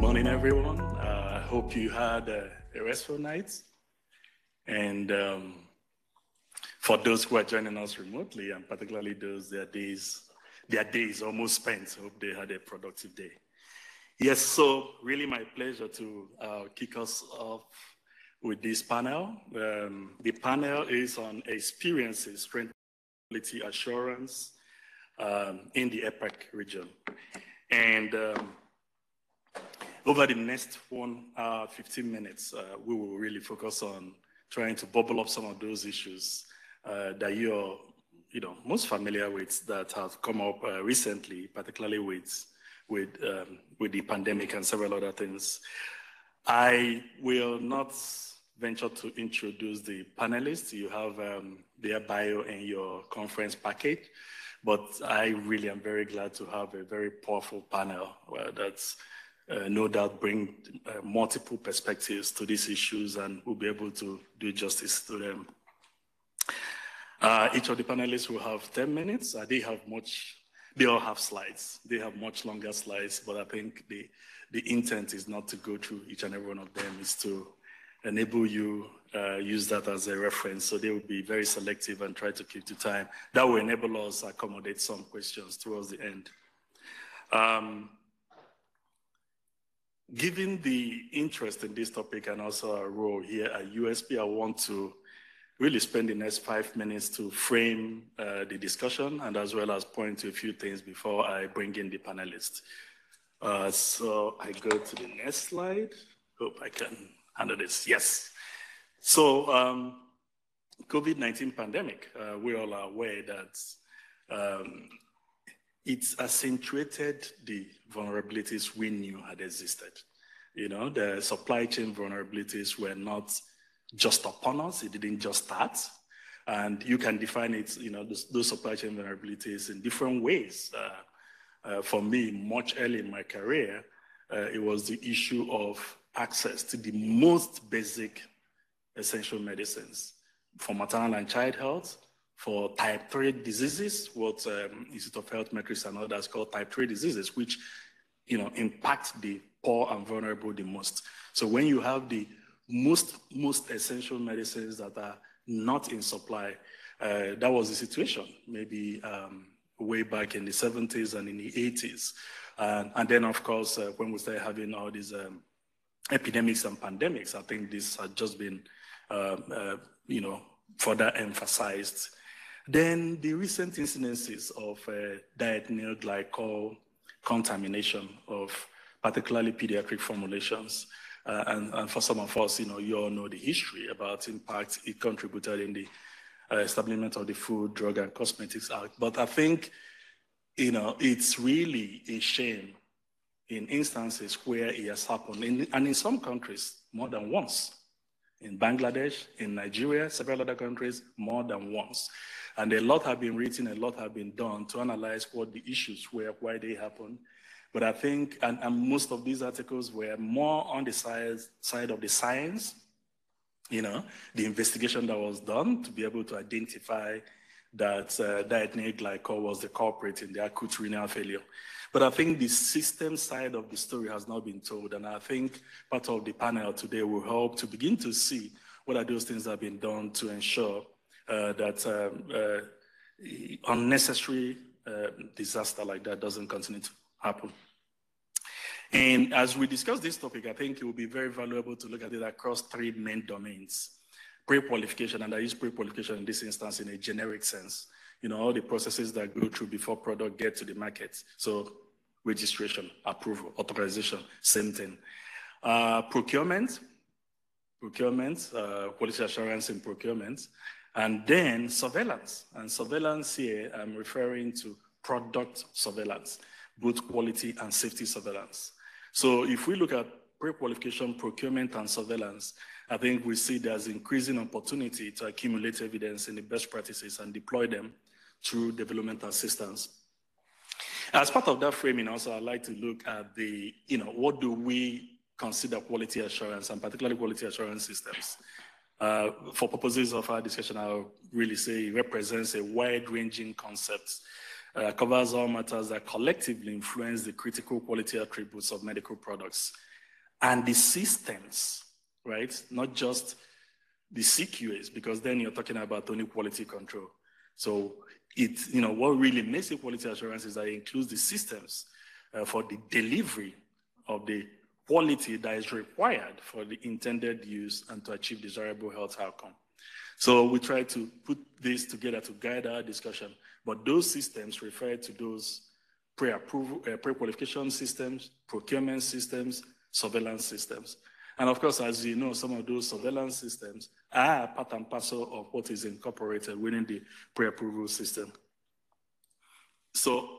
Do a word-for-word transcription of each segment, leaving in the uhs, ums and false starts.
Morning, everyone. I uh, hope you had uh, a restful night. And um, for those who are joining us remotely, and particularly those their days, their days almost spent, hope they had a productive day. Yes, so really my pleasure to uh, kick us off with this panel. Um, the panel is on experiences, strength, quality assurance um, in the APEC region. And um, over the next one hour, fifteen minutes, uh, we will really focus on trying to bubble up some of those issues uh, that you're, you know, most familiar with that have come up uh, recently, particularly with, with, um, with the pandemic and several other things. I will not venture to introduce the panelists. You have um, their bio in your conference package, but I really am very glad to have a very powerful panel uh, that's Uh, no doubt bring uh, multiple perspectives to these issues, and we'll be able to do justice to them. Uh, each of the panelists will have ten minutes. Uh, they have much, they all have slides. They have much longer slides, but I think the, the intent is not to go through each and every one of them, is to enable you uh, use that as a reference. So they will be very selective and try to keep to time. That will enable us to accommodate some questions towards the end. Um, Given the interest in this topic and also our role here at U S P, I want to really spend the next five minutes to frame uh, the discussion and as well as point to a few things before I bring in the panelists. Uh, so I go to the next slide. Hope I can handle this. Yes. So um, COVID nineteen pandemic, uh, we all are aware that um, it's accentuated the vulnerabilities we knew had existed. You know, the supply chain vulnerabilities were not just upon us, it didn't just start. And you can define it, you know, those, those supply chain vulnerabilities in different ways. Uh, uh, for me, much early in my career, uh, it was the issue of access to the most basic essential medicines for maternal and child health, for type three diseases, what um, Institute of Health Metrics and others call type three diseases, which, you know, impact the poor and vulnerable the most. So when you have the most, most essential medicines that are not in supply, uh, that was the situation, maybe um, way back in the seventies and in the eighties. Uh, and then, of course, uh, when we started having all these um, epidemics and pandemics, I think this had just been, uh, uh, you know, further emphasized. Then the recent incidences of uh, diethylene glycol contamination of particularly pediatric formulations. Uh, and, and for some of us, you know, you all know the history about impact it contributed in the uh, establishment of the Food, Drug, and Cosmetics Act. But I think, you know, it's really a shame in instances where it has happened, in, and in some countries, more than once. In Bangladesh, in Nigeria, several other countries, more than once. And a lot have been written, a lot have been done to analyze what the issues were, why they happened. But I think, and, and most of these articles were more on the side, side of the science, you know, the investigation that was done to be able to identify that uh, diethylene glycol was the culprit in the acute renal failure. But I think the system side of the story has not been told. And I think part of the panel today will help to begin to see what are those things that have been done to ensure uh, that um, uh, unnecessary uh, disaster like that doesn't continue to happen. And as we discuss this topic, I think it will be very valuable to look at it across three main domains. Pre-qualification, and I use pre-qualification in this instance in a generic sense. You know, all the processes that go through before product get to the market. So registration, approval, authorization, same thing. Uh, procurement, procurement, uh, quality assurance in procurement, and then surveillance. And surveillance here, I'm referring to product surveillance, both quality and safety surveillance. So if we look at pre-qualification, procurement, and surveillance, I think we see there's increasing opportunity to accumulate evidence in the best practices and deploy them through development assistance. As part of that framing also, I'd like to look at the, you know, what do we consider quality assurance, and particularly quality assurance systems. Uh, for purposes of our discussion, I'll really say it represents a wide-ranging concept, uh, covers all matters that collectively influence the critical quality attributes of medical products and the systems, right? Not just the C Q As, because then you're talking about only quality control. So it, you know, what really makes it quality assurance is that it includes the systems uh, for the delivery of the quality that is required for the intended use and to achieve desirable health outcome. So we try to put this together to guide our discussion, but those systems refer to those pre-approval, uh, pre-qualification systems, procurement systems, surveillance systems. And of course, as you know, some of those surveillance systems are part and parcel of what is incorporated within the pre-approval system. So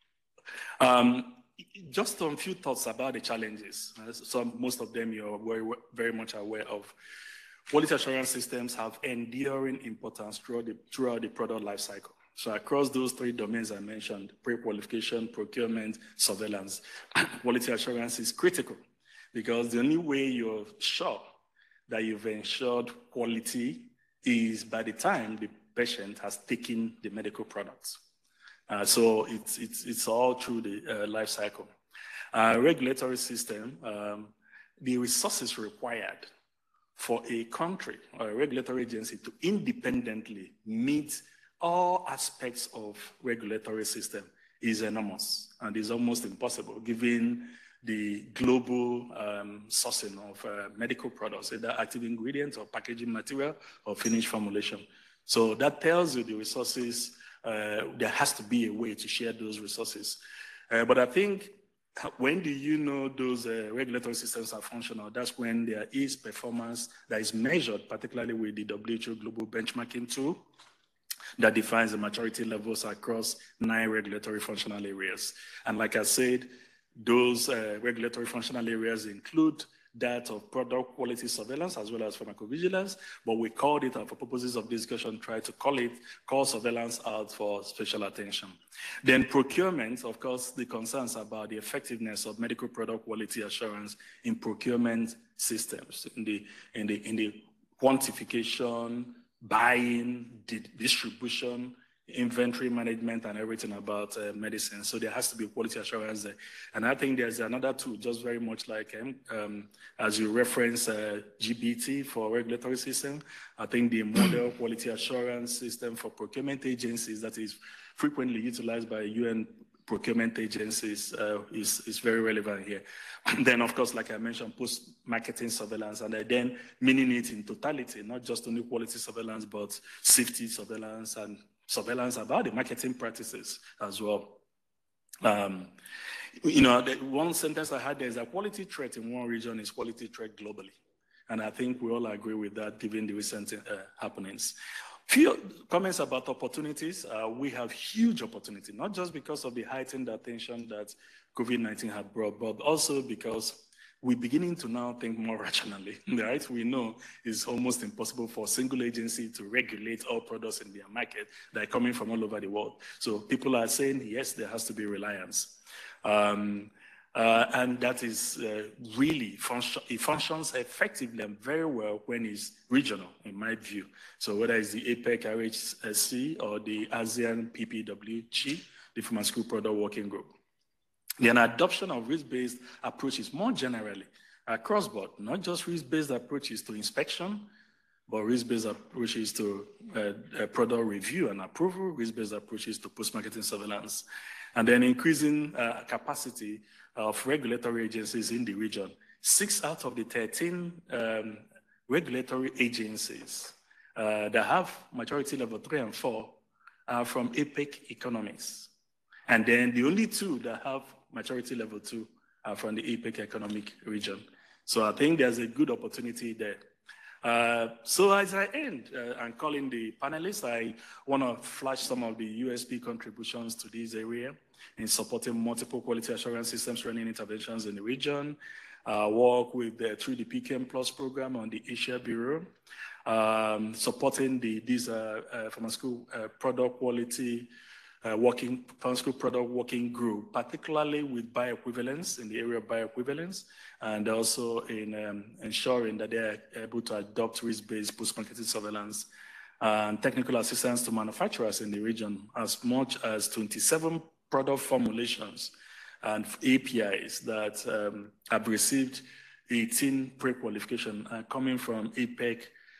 um, just a few thoughts about the challenges. So most of them you're very, very much aware of. Quality assurance systems have enduring importance throughout the, throughout the product life cycle. So across those three domains I mentioned, pre-qualification, procurement, surveillance, quality assurance is critical because the only way you're sure that you've ensured quality is by the time the patient has taken the medical products. Uh, so it's, it's, it's all through the uh, life cycle. Uh, regulatory system, um, the resources required for a country or a regulatory agency to independently meet all aspects of regulatory system is enormous and is almost impossible given the global um, sourcing of uh, medical products, either active ingredients or packaging material or finished formulation. So that tells you the resources, uh, there has to be a way to share those resources. Uh, but I think when do you know those uh, regulatory systems are functional? That's when there is performance that is measured, particularly with the W H O Global Benchmarking Tool that defines the maturity levels across nine regulatory functional areas. And like I said, those uh, regulatory functional areas include that of product quality surveillance as well as pharmacovigilance, but we called it, and for purposes of discussion, try to call it, call surveillance out for special attention. Then procurement, of course, the concerns about the effectiveness of medical product quality assurance in procurement systems, in the, in the, in the quantification, buying, di distribution, inventory management, and everything about uh, medicine. So there has to be quality assurance there. And I think there's another tool, just very much like, um, um, as you reference uh, G B T for regulatory system, I think the model quality assurance system for procurement agencies that is frequently utilized by U N procurement agencies uh, is, is very relevant here. And then, of course, like I mentioned, post-marketing surveillance, and then meaning it in totality, not just only quality surveillance, but safety surveillance and surveillance about the marketing practices as well. Um, you know, the one sentence I had there is that quality threat in one region is quality threat globally. And I think we all agree with that given the recent uh, happenings. Few comments about opportunities. Uh, we have huge opportunity, not just because of the heightened attention that COVID nineteen had brought, but also because we're beginning to now think more rationally, right? We know it's almost impossible for a single agency to regulate all products in their market that are coming from all over the world. So people are saying, yes, there has to be reliance. Um, uh, and that is uh, really, function, it functions effectively and very well when it's regional, in my view. So whether it's the APEC R H C or the ASEAN P P W G, the Pharmaceutical Product Working Group. Then adoption of risk-based approaches more generally across board, not just risk-based approaches to inspection, but risk-based approaches to uh, uh, product review and approval, risk-based approaches to post-marketing surveillance, and then increasing uh, capacity of regulatory agencies in the region. Six out of the thirteen um, regulatory agencies uh, that have maturity level three and four are from APEC economies. And then the only two that have maturity level two are from the APEC economic region. So I think there's a good opportunity there. Uh, so as I end uh, and calling the panelists, I want to flash some of the U S P contributions to this area in supporting multiple quality assurance systems running interventions in the region, uh, work with the through the P K M Plus program on the Asia Bureau, um, supporting the these uh, uh, pharmaceutical uh, product quality Uh, working pharmaceutical product working group, particularly with bioequivalence in the area of bioequivalence, and also in um, ensuring that they're able to adopt risk-based post-marketing surveillance and technical assistance to manufacturers in the region, as much as twenty-seven product formulations and A P Is that um, have received eighteen pre-qualification uh, coming from APEC,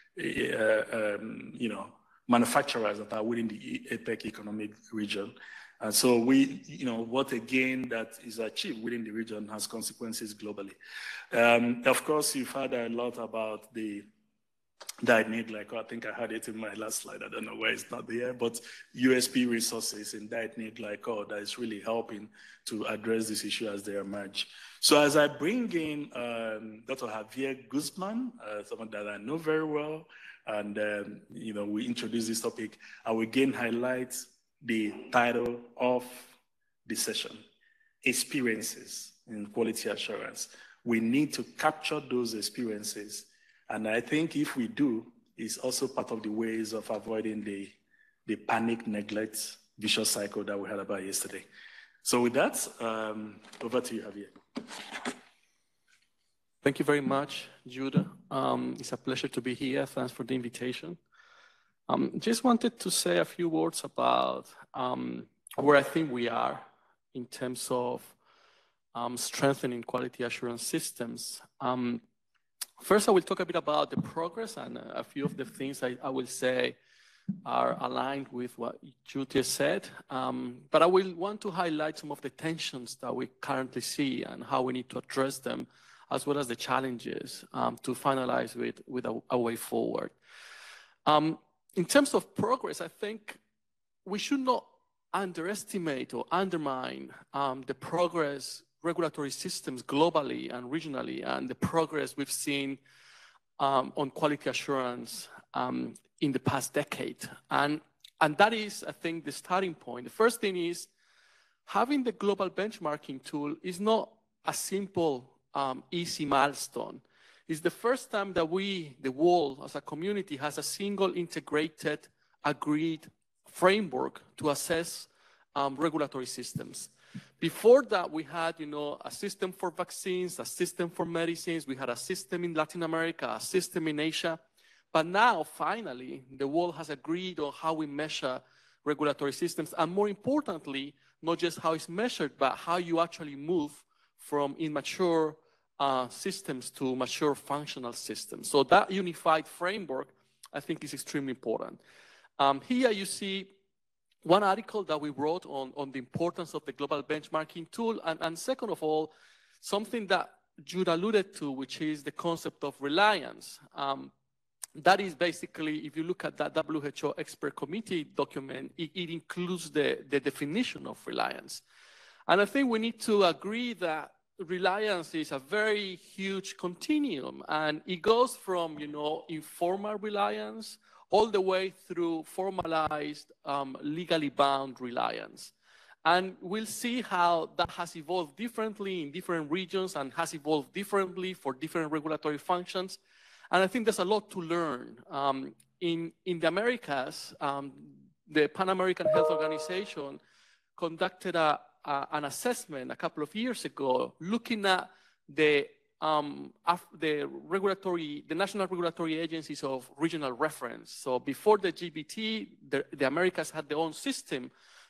uh, um, you know, manufacturers that are within the APEC economic region. And so we, you know, what again that is achieved within the region has consequences globally. Um, of course, you've heard a lot about the diet need glycol. I think I had it in my last slide. I don't know why it's not there, but U S P resources in diet need glycol that is really helping to address this issue as they emerge. So as I bring in um, Doctor Javier Guzman, uh, someone that I know very well, and um, you know, we introduce this topic, I will again highlight the title of the session, Experiences in Quality Assurance. We need to capture those experiences. And I think if we do, it's also part of the ways of avoiding the, the panic, neglect, vicious cycle that we had about yesterday. So with that, um, over to you, Javier. Thank you very much, Jude. Um, it's a pleasure to be here. Thanks for the invitation. Um, just wanted to say a few words about um, where I think we are in terms of um, strengthening quality assurance systems. Um, first, I will talk a bit about the progress, and a few of the things I, I will say are aligned with what Jude said. Um, but I will want to highlight some of the tensions that we currently see and how we need to address them, as well as the challenges um, to finalize with, with a, a way forward. Um, In terms of progress, I think we should not underestimate or undermine um, the progress regulatory systems globally and regionally, and the progress we've seen um, on quality assurance um, in the past decade. And, and that is, I think, the starting point. The first thing is having the global benchmarking tool is not a simple, um, easy milestone. It's the first time that we, the world as a community, has a single integrated, agreed framework to assess um, regulatory systems. Before that, we had, you know, a system for vaccines, a system for medicines. We had a system in Latin America, a system in Asia. But now, finally, the world has agreed on how we measure regulatory systems. And more importantly, not just how it's measured, but how you actually move from immature Uh, systems to mature functional systems. So that unified framework, I think, is extremely important. Um, here you see one article that we wrote on, on the importance of the global benchmarking tool, and, and second of all, something that Jude alluded to, which is the concept of reliance. Um, that is basically, if you look at that W H O expert committee document, it, it includes the, the definition of reliance. And I think we need to agree that reliance is a very huge continuum, and it goes from, you know, informal reliance all the way through formalized, um, legally bound reliance. And we'll see how that has evolved differently in different regions and has evolved differently for different regulatory functions. And I think there's a lot to learn. Um, in, in the Americas, um, the Pan American Health Organization conducted a Uh, an assessment a couple of years ago looking at the, um, the regulatory, the national regulatory agencies of regional reference. So before the G B T, the, the Americas had their own system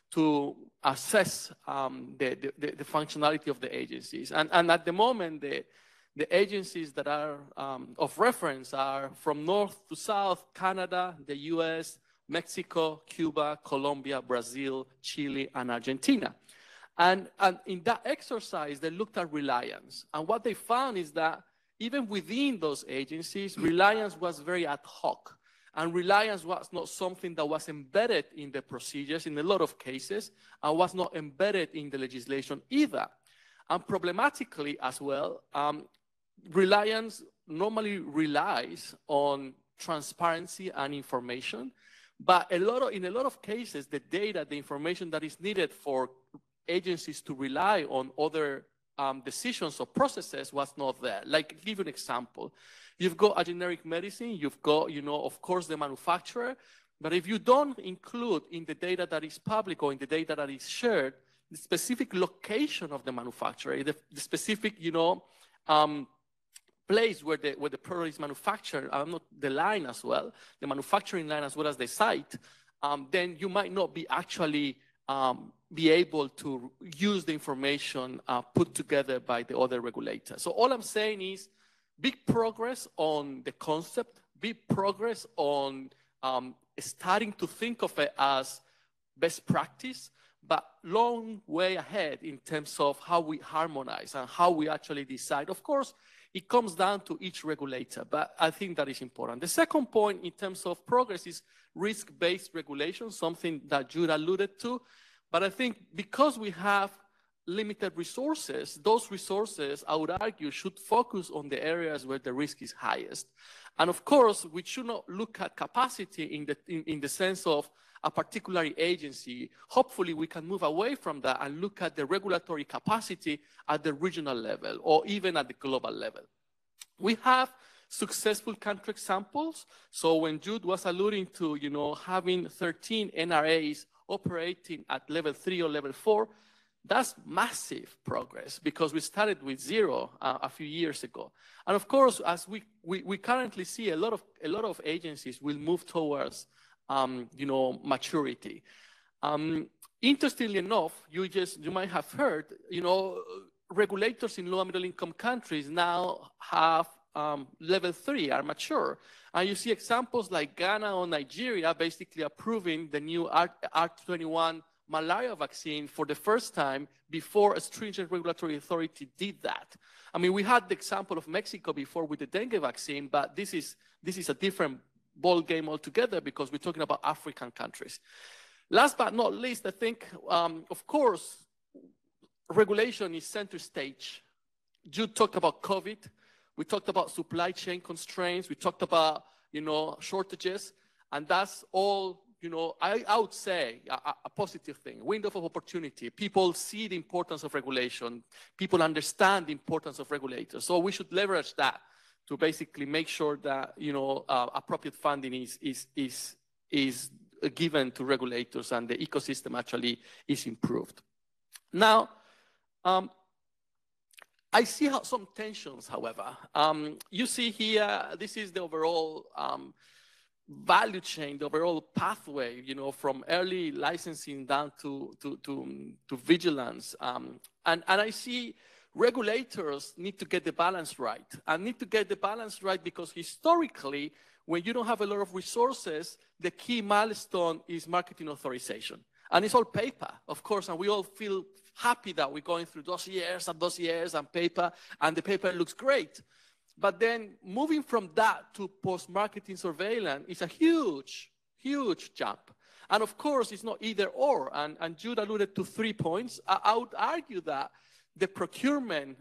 to assess um, the, the, the functionality of the agencies. And, and at the moment, the, the agencies that are um, of reference are from north to south: Canada, the U S, Mexico, Cuba, Colombia, Brazil, Chile, and Argentina. And, and in that exercise, they looked at reliance. And what they found is that even within those agencies, reliance was very ad hoc. And reliance was not something that was embedded in the procedures in a lot of cases, and was not embedded in the legislation either. And problematically as well, um, reliance normally relies on transparency and information. But a lot of, in a lot of cases, the data, the information that is needed for agencies to rely on other um, decisions or processes was not there. Like, I'll give you an example. You've got a generic medicine, you've got, you know, of course, the manufacturer, but if you don't include in the data that is public or in the data that is shared, the specific location of the manufacturer, the, the specific, you know, um, place where the, where the product is manufactured, uh, not the line as well, the manufacturing line as well as the site, um, then you might not be actually um, be able to use the information uh, put together by the other regulators. So all I'm saying is big progress on the concept, big progress on um, starting to think of it as best practice, but long way ahead in terms of how we harmonize and how we actually decide. Of course, it comes down to each regulator, but I think that is important. The second point in terms of progress is risk-based regulation, something that Jude alluded to. But I think because we have limited resources, those resources, I would argue, should focus on the areas where the risk is highest. And of course, we should not look at capacity in the, in, in the sense of a particular agency. Hopefully, we can move away from that and look at the regulatory capacity at the regional level or even at the global level. We have successful country examples. So when Jude was alluding to, you know, having thirteen N R As operating at level three or level four, that's massive progress because we started with zero uh, a few years ago. And of course, as we, we, we currently see, a lot of, a lot of agencies will move towards Um, you know, maturity. Um, interestingly enough, you just, you might have heard, you know, regulators in low and middle income countries now have um, level three, are mature. And you see examples like Ghana or Nigeria basically approving the new R twenty-one malaria vaccine for the first time before a stringent regulatory authority did that. I mean, we had the example of Mexico before with the dengue vaccine, but this is, this is a different ball game altogether because we're talking about African countries. Last but not least, I think, um, of course, regulation is center stage. Jude talked about COVID. We talked about supply chain constraints. We talked about, you know, shortages. And that's all, you know, I, I would say a, a positive thing, window of opportunity. People see the importance of regulation. People understand the importance of regulators. So we should leverage that to basically make sure that, you know, uh, appropriate funding is, is, is, is given to regulators and the ecosystem actually is improved. Now, um, I see how some tensions, however. Um, you see here, this is the overall um, value chain, the overall pathway, you know, from early licensing down to, to, to, to vigilance. Um, and, and I see regulators need to get the balance right. And need to get the balance right because historically, when you don't have a lot of resources, the key milestone is marketing authorization. And it's all paper, of course, and we all feel happy that we're going through dossiers and dossiers and paper, and the paper looks great. But then moving from that to post-marketing surveillance is a huge, huge jump. And of course, it's not either or. And, and Jude alluded to three points. I, I would argue that the procurement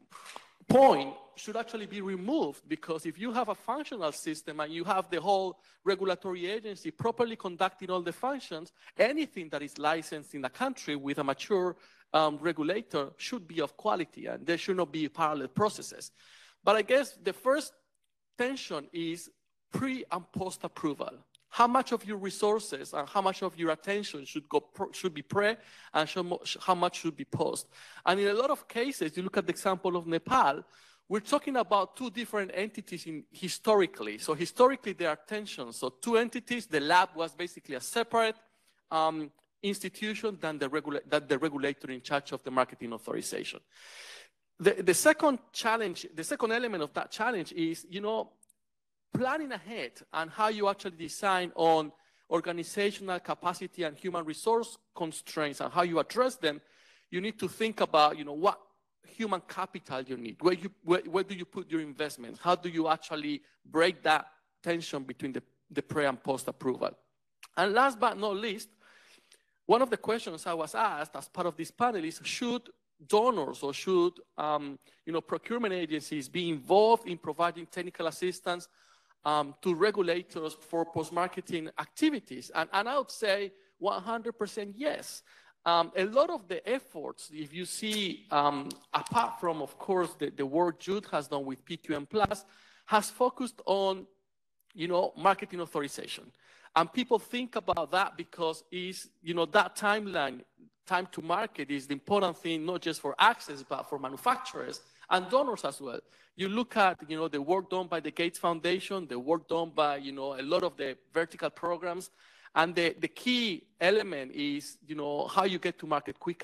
point should actually be removed because if you have a functional system and you have the whole regulatory agency properly conducting all the functions, anything that is licensed in a country with a mature um, regulator should be of quality and there should not be parallel processes. But I guess the first tension is pre and post approval. How much of your resources and how much of your attention should go pro, should be pre and how much should be post? And in a lot of cases, you look at the example of Nepal, we're talking about two different entities in historically. So historically, there are tensions. So two entities, the lab was basically a separate um, institution than the, regula than the regulator in charge of the marketing authorization. The, the second challenge, the second element of that challenge is, you know, planning ahead and how you actually design on organizational capacity and human resource constraints and how you address them. You need to think about, you know, what human capital you need, where, you, where, where do you put your investments, how do you actually break that tension between the, the pre and post approval. And last but not least, one of the questions I was asked as part of this panel is, should donors or should um, you know, procurement agencies be involved in providing technical assistance Um, to regulators for post-marketing activities? And, and I would say one hundred percent yes. Um, a lot of the efforts, if you see, um, apart from, of course, the, the work Jude has done with P Q M plus, has focused on, you know, marketing authorization. And people think about that because is, you know, that timeline, time to market is the important thing, not just for access, but for manufacturers and donors as well. You look at, you know, the work done by the Gates Foundation, the work done by, you know, a lot of the vertical programs. And the, the key element is, you know, how you get to market quicker.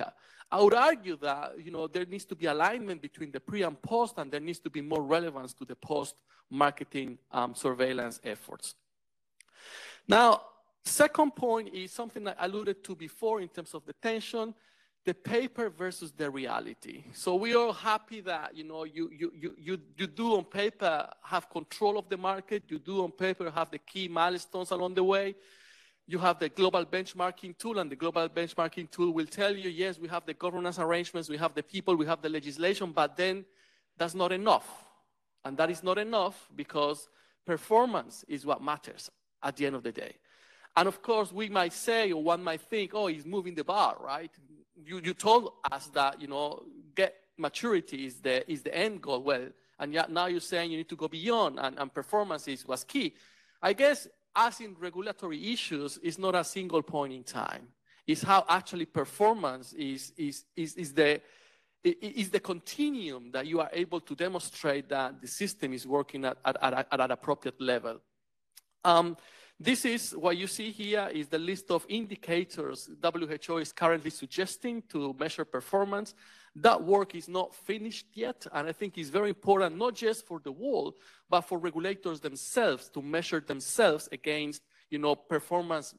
I would argue that, you know, there needs to be alignment between the pre and post, and there needs to be more relevance to the post-marketing um, surveillance efforts. Now, second point is something I alluded to before in terms of the tension, the paper versus the reality. So we are happy that, you know, you, you, you, you, you do on paper have control of the market, you do on paper have the key milestones along the way. You have the global benchmarking tool, and the global benchmarking tool will tell you, yes, we have the governance arrangements, we have the people, we have the legislation, but then that's not enough. And that is not enough because performance is what matters at the end of the day. And of course, we might say, or one might think, oh, he's moving the bar, right? You, you told us that, you know, get maturity is the, is the end goal. Well, and yet now you're saying you need to go beyond, and, and performance is what's key. I guess, as in regulatory issues, it's not a single point in time. It's how actually performance is, is, is, is, the, is the continuum that you are able to demonstrate that the system is working at, at, at, at an appropriate level. Um, this is what you see here is the list of indicators W H O is currently suggesting to measure performance. That work is not finished yet, and I think it's very important, not just for the world, but for regulators themselves to measure themselves against, you know, performance,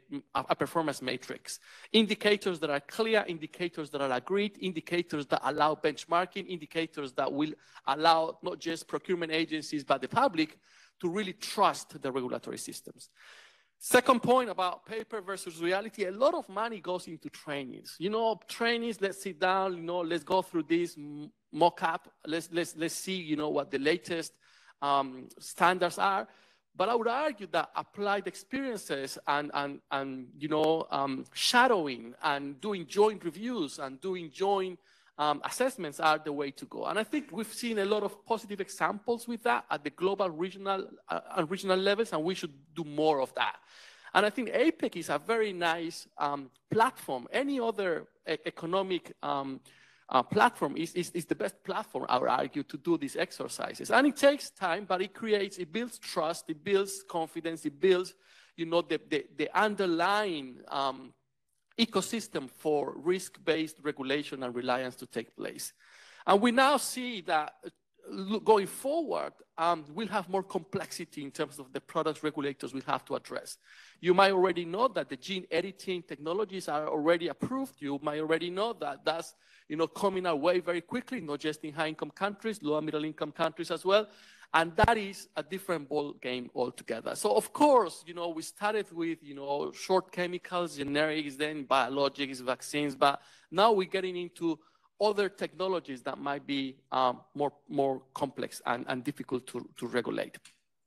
a performance matrix. Indicators that are clear, indicators that are agreed, indicators that allow benchmarking, indicators that will allow not just procurement agencies, but the public to really trust the regulatory systems. Second point about paper versus reality, a lot of money goes into trainings. You know, trainings, let's sit down, you know, let's go through this mock-up, let's, let's, let's see, you know, what the latest um, standards are. But I would argue that applied experiences and, and, and you know, um, shadowing and doing joint reviews and doing joint um, assessments are the way to go. And I think we've seen a lot of positive examples with that at the global, regional, uh, and regional levels, and we should do more of that. And I think APEC is a very nice um, platform. Any other e economic um, uh, platform is, is, is the best platform, I would argue, to do these exercises. And it takes time, but it creates, it builds trust, it builds confidence, it builds, you know, the, the, the underlying um, ecosystem for risk-based regulation and reliance to take place. And we now see that going forward, um, we'll have more complexity in terms of the products regulators will have to address. You might already know that the gene editing technologies are already approved. You might already know that that's, you know, coming our way very quickly, not just in high-income countries, low and middle-income countries as well. And that is a different ball game altogether. So of course, you know, we started with, you know, short chemicals, generics, then biologics, vaccines, but now we're getting into other technologies that might be um, more, more complex and, and difficult to, to regulate.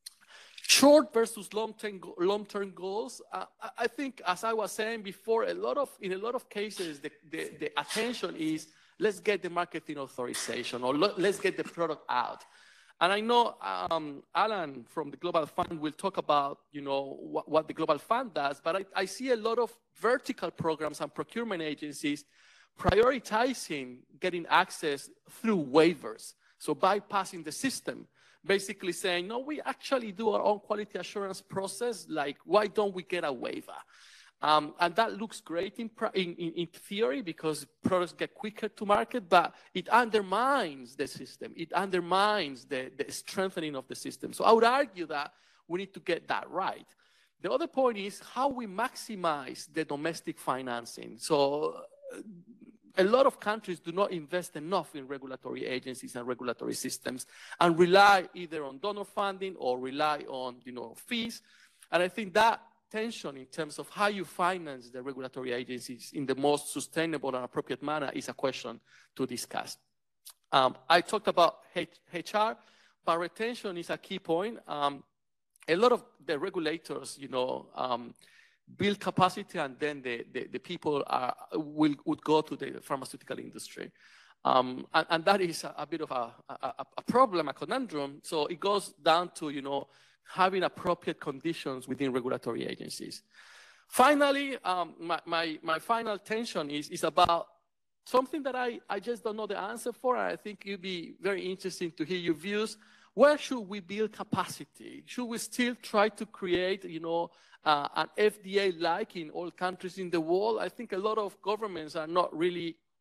Short versus long-term long-term goals. Uh, I think, as I was saying before, a lot of in a lot of cases, the, the, the attention is let's get the marketing authorization or let's get the product out. And I know um, Alain from the Global Fund will talk about, you know, what, what the Global Fund does, but I, I see a lot of vertical programs and procurement agencies prioritizing getting access through waivers. So bypassing the system, basically saying, no, we actually do our own quality assurance process, like why don't we get a waiver? Um, and that looks great in, in, in theory because products get quicker to market, but it undermines the system. It undermines the, the strengthening of the system. So I would argue that we need to get that right. The other point is how we maximize the domestic financing. So uh, a lot of countries do not invest enough in regulatory agencies and regulatory systems and rely either on donor funding or rely on, you know, fees. And I think that tension in terms of how you finance the regulatory agencies in the most sustainable and appropriate manner is a question to discuss. Um, I talked about H R, but retention is a key point. Um, a lot of the regulators, you know, um, build capacity and then the, the, the people are, will, would go to the pharmaceutical industry. Um, and, and that is a, a bit of a, a, a problem, a conundrum. So it goes down to, you know, having appropriate conditions within regulatory agencies. Finally, um, my, my, my final tension is, is about something that I, I just don't know the answer for. And I think it'd be very interesting to hear your views. Where should we build capacity? Should we still try to create, you know, uh, an F D A-like in all countries in the world? I think a lot of governments are not really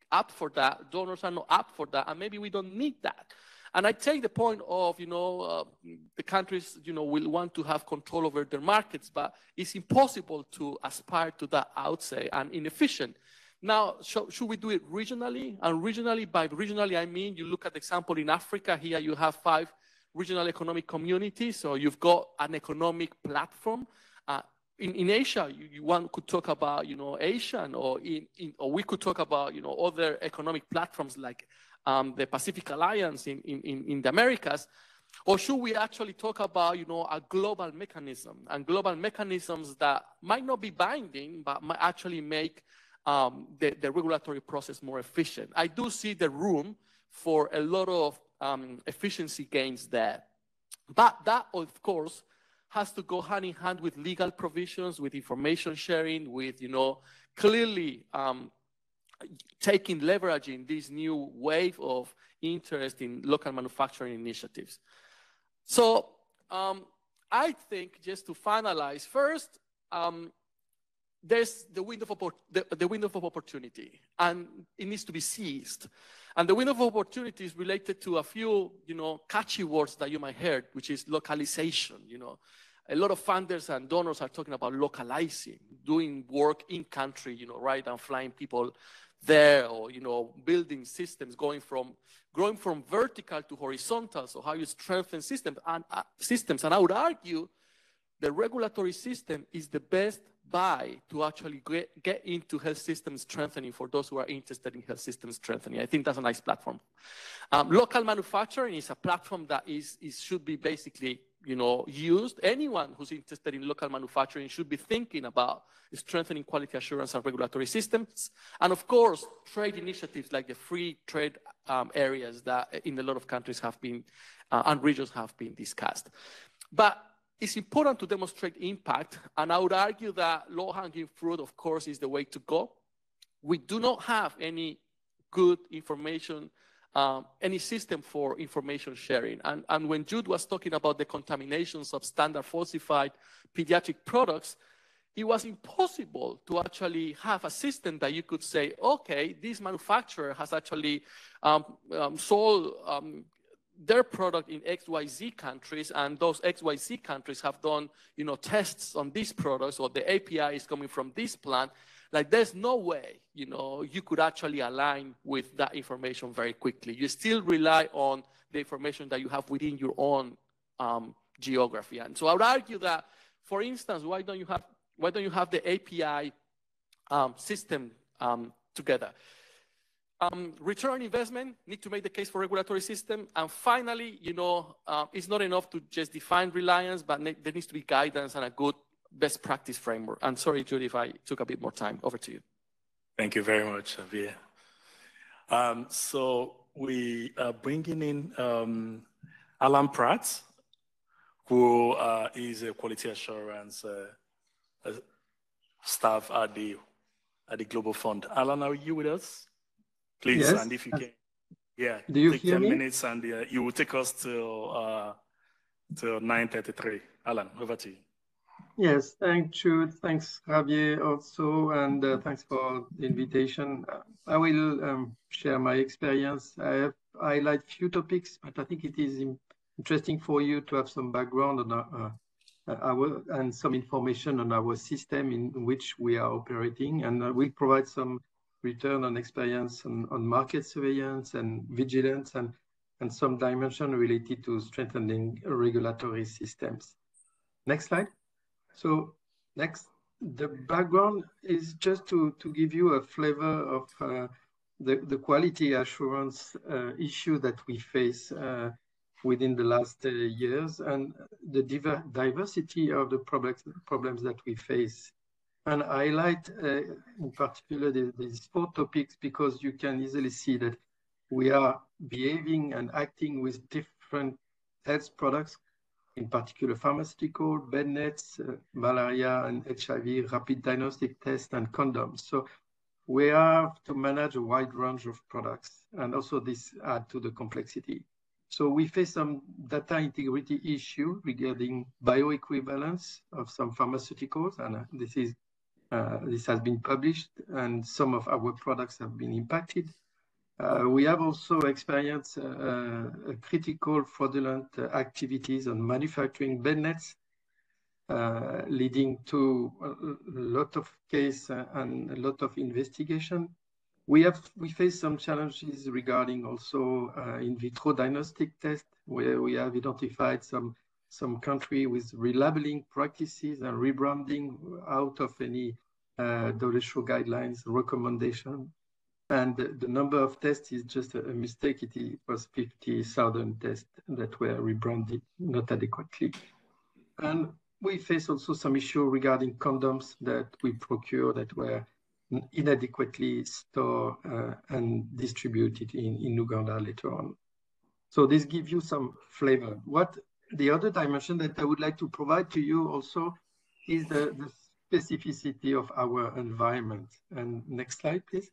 up for that, donors are not up for that, and maybe we don't need that. And I take the point of, you know, uh, the countries, you know, will want to have control over their markets, but it's impossible to aspire to that, I would say, and inefficient. Now, sh should we do it regionally? And regionally, by regionally, I mean, you look at the example in Africa, here you have five regional economic communities, so you've got an economic platform. Uh, in, in Asia, you, you one could talk about, you know, Asian, or, in, in, or we could talk about, you know, other economic platforms like Um, the Pacific Alliance in, in, in the Americas, or should we actually talk about, you know, a global mechanism, and global mechanisms that might not be binding, but might actually make um, the, the regulatory process more efficient? I do see the room for a lot of um, efficiency gains there. But that, of course, has to go hand in hand with legal provisions, with information sharing, with, you know, clearly um, taking, leveraging this new wave of interest in local manufacturing initiatives. So um, I think, just to finalize, first, um, there's the window, of, the, the window of opportunity, and it needs to be seized. And the window of opportunity is related to a few, you know, catchy words that you might hear, which is localization. You know, a lot of funders and donors are talking about localizing, doing work in country, you know, right, and flying people there, or, you know, building systems, going from growing from vertical to horizontal. So how you strengthen systems, and uh, systems. And I would argue the regulatory system is the best buy to actually get, get into health system strengthening for those who are interested in health system strengthening. I think that's a nice platform. Um, local manufacturing is a platform that is, is should be basically, you know, used. Anyone who's interested in local manufacturing should be thinking about strengthening quality assurance and regulatory systems. And of course, trade initiatives like the free trade um, areas that in a lot of countries have been, uh, and regions have been discussed. But it's important to demonstrate impact, and I would argue that low-hanging fruit, of course, is the way to go. We do not have any good information, um, any system for information sharing. And, and when Jude was talking about the contaminations of standard falsified pediatric products, it was impossible to actually have a system that you could say, okay, this manufacturer has actually um, um, sold um, their product in X Y Z countries, and those X Y Z countries have done, you know, tests on these products, or the A P I is coming from this plant. Like, there's no way, you know, you could actually align with that information very quickly. You still rely on the information that you have within your own um, geography. And so I would argue that, for instance, why don't you have, why don't you have the A P I um, system um, together? Um, return on investment, need to make the case for regulatory system. And finally, you know, uh, it's not enough to just define reliance, but ne there needs to be guidance and a good best practice framework. And sorry, Jude, if I took a bit more time. Over to you. Thank you very much, Javier. Um, so we are bringing in um, Alain Prat, who uh, is a quality assurance uh, staff at the, at the Global Fund. Alain, are you with us? Please, yes. And if you can, yeah, Do you take hear ten me? minutes, and uh, you will take us till uh, till nine thirty-three. Alain, over to you. Yes, thanks, Jude. Thanks, Javier, also, and uh, thanks for the invitation. Uh, I will um, share my experience. I have highlight few topics, but I think it is interesting for you to have some background on our, uh, our and some information on our system in which we are operating, and uh, we'll provide some return on experience on, on market surveillance and vigilance, and, and some dimension related to strengthening regulatory systems. Next slide. So next, the background is just to, to give you a flavor of uh, the, the quality assurance uh, issue that we face uh, within the last uh, years, and the diver diversity of the problems, problems that we face. And I highlight uh, in particular the, these four topics because you can easily see that we are behaving and acting with different health products, in particular pharmaceutical, bed nets, uh, malaria and H I V, rapid diagnostic tests, and condoms. So we have to manage a wide range of products, and also this adds to the complexity. So we face some data integrity issue regarding bioequivalence of some pharmaceuticals, and uh, this is Uh, this has been published, and some of our products have been impacted. Uh, we have also experienced uh, critical fraudulent uh, activities on manufacturing bed nets, uh, leading to a lot of case and a lot of investigation. We have we face some challenges regarding also uh, in vitro diagnostic tests, where we have identified some some country with relabeling practices and rebranding out of any uh, W H O guidelines recommendation. And the, the number of tests is just a, a mistake. It, it was fifty thousand tests that were rebranded not adequately. And we face also some issue regarding condoms that we procure that were inadequately stored uh, and distributed in, in Uganda later on. So this gives you some flavor. What the other dimension that I would like to provide to you also is the, the specificity of our environment. And next slide, please.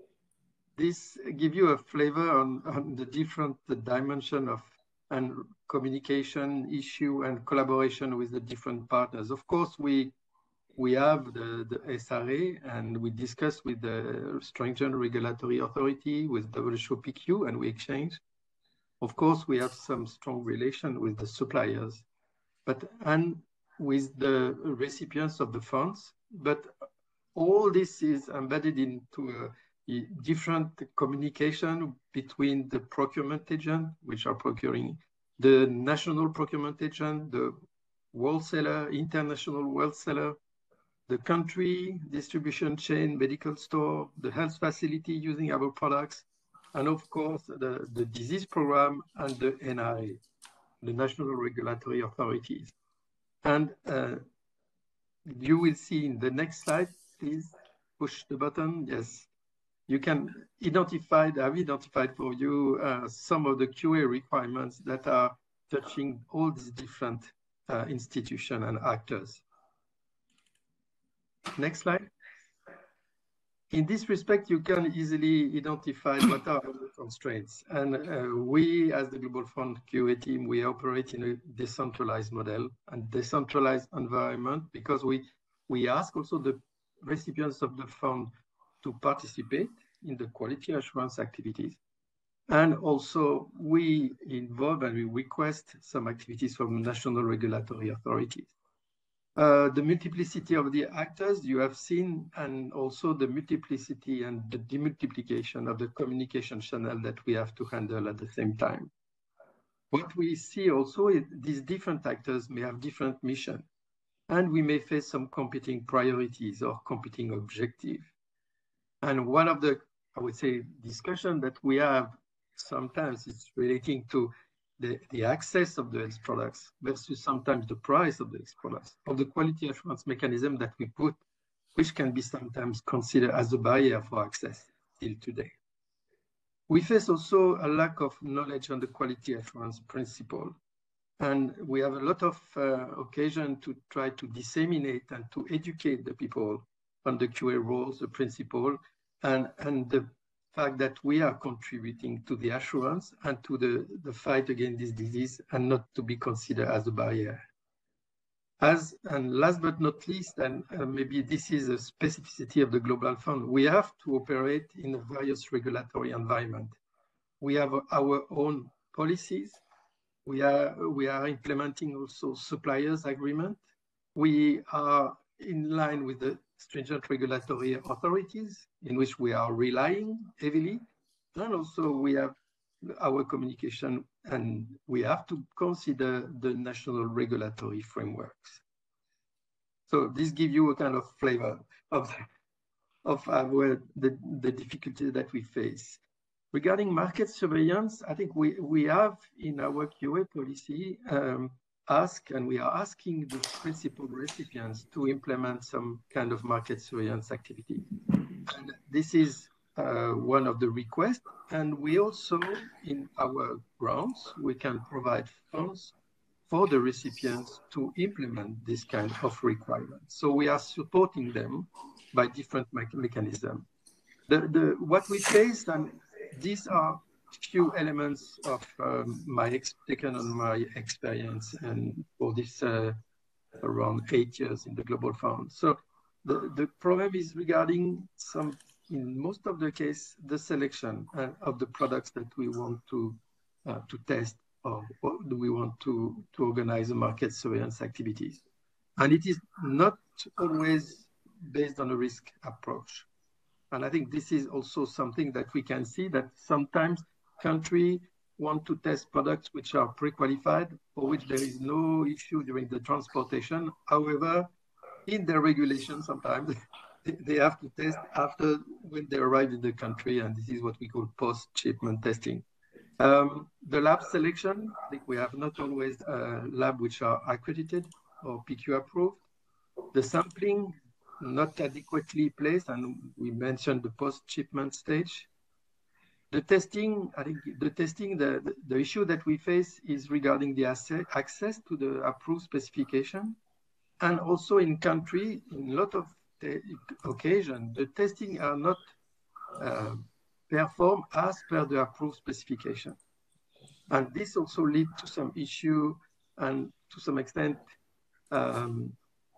This gives you a flavor on, on the different the dimension of and communication issue and collaboration with the different partners. Of course, we we have the, the S R A, and we discuss with the Stringent Regulatory Authority, with W H O P Q, and we exchange. Of course, we have some strong relation with the suppliers, but and with the recipients of the funds. But all this is embedded into a different communication between the procurement agent, which are procuring, the national procurement agent, the wholesaler, international wholesaler, the country distribution chain, medical store, the health facility using our products, and of course, the, the disease program and the N R A, the national regulatory authorities. And uh, you will see in the next slide, please push the button, yes. You can identify, I've identified for you uh, some of the Q A requirements that are touching all these different uh, institutions and actors. Next slide. In this respect, you can easily identify what are the constraints. And uh, we, as the Global Fund Q A team, we operate in a decentralized model and decentralized environment, because we, we ask also the recipients of the fund to participate in the quality assurance activities. And also we involve and we request some activities from national regulatory authorities. Uh, the multiplicity of the actors you have seen, and also the multiplicity and the demultiplication of the communication channel that we have to handle at the same time. What we see also is these different actors may have different missions, and we may face some competing priorities or competing objectives. And one of the, I would say, discussion that we have sometimes is relating to the, the access of the health products versus sometimes the price of the health products, or the quality assurance mechanism that we put, which can be sometimes considered as a barrier for access till today. We face also a lack of knowledge on the quality assurance principle. And we have a lot of uh, occasion to try to disseminate and to educate the people on the Q A rules, the principle, and, and the fact that we are contributing to the assurance and to the, the fight against this disease, and not to be considered as a barrier. As, and last but not least, and uh, maybe this is a specificity of the Global Fund, we have to operate in a various regulatory environment. We have our own policies. We are, we are implementing also suppliers agreement. We are in line with the stringent regulatory authorities, in which we are relying heavily. And also we have our communication, and we have to consider the national regulatory frameworks. So this gives you a kind of flavor of, of our, the, the difficulties that we face. Regarding market surveillance, I think we, we have in our Q A policy um, ask, and we are asking the principal recipients to implement some kind of market surveillance activity. And this is uh, one of the requests. And we also, in our grants, we can provide funds for the recipients to implement this kind of requirements. So we are supporting them by different me mechanisms. The, the, what we face, and these are few elements of um, my taken on my experience and for this uh, around eight years in the Global Fund. So The, the problem is regarding some, in most of the case, the selection uh, of the products that we want to uh, to test, or what do we want to, to organize the market surveillance activities. And it is not always based on a risk approach. And I think this is also something that we can see, that sometimes countries want to test products which are pre-qualified, for which there is no issue during the transportation. However, in their regulation, sometimes they have to test after when they arrive in the country, and this is what we call post-shipment testing. Um, the lab selection, I think we have not always uh, labs which are accredited or P Q approved. The sampling, not adequately placed, and we mentioned the post-shipment stage. The testing, I think the testing, the, the, the issue that we face is regarding the access to the approved specification. And also in country, in a lot of occasions, the testing are not uh, performed as per the approved specification. And this also leads to some issue and to some extent um,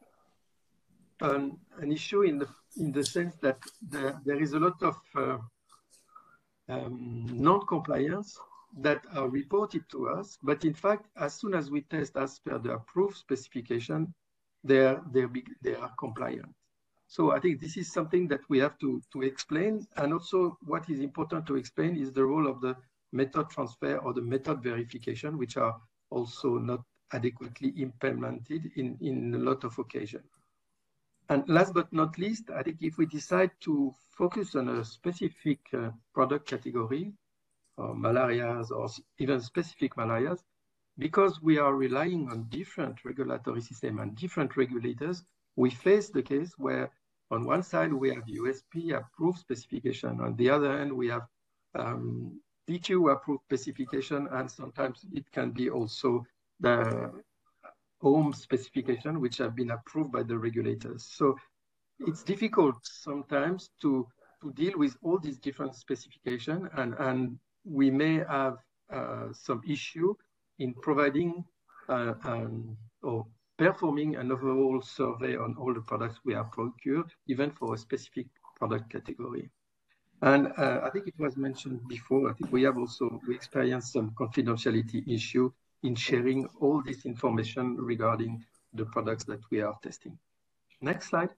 an, an issue in the, in the sense that there, there is a lot of uh, um, non-compliance that are reported to us. But in fact, as soon as we test as per the approved specification, They're, they're big, they are compliant. So I think this is something that we have to, to explain. And also what is important to explain is the role of the method transfer or the method verification, which are also not adequately implemented in, in a lot of occasions. And last but not least, I think if we decide to focus on a specific uh, product category, or malarias, or even specific malarias, because we are relying on different regulatory systems and different regulators, we face the case where on one side we have U S P approved specification, on the other hand we have um, P Q approved specification, and sometimes it can be also the home specification which have been approved by the regulators. So it's difficult sometimes to, to deal with all these different specifications, and, and we may have uh, some issue in providing uh, um, or performing an overall survey on all the products we have procured, even for a specific product category. And uh, I think it was mentioned before, I think we have also, we experienced some confidentiality issue in sharing all this information regarding the products that we are testing. Next slide.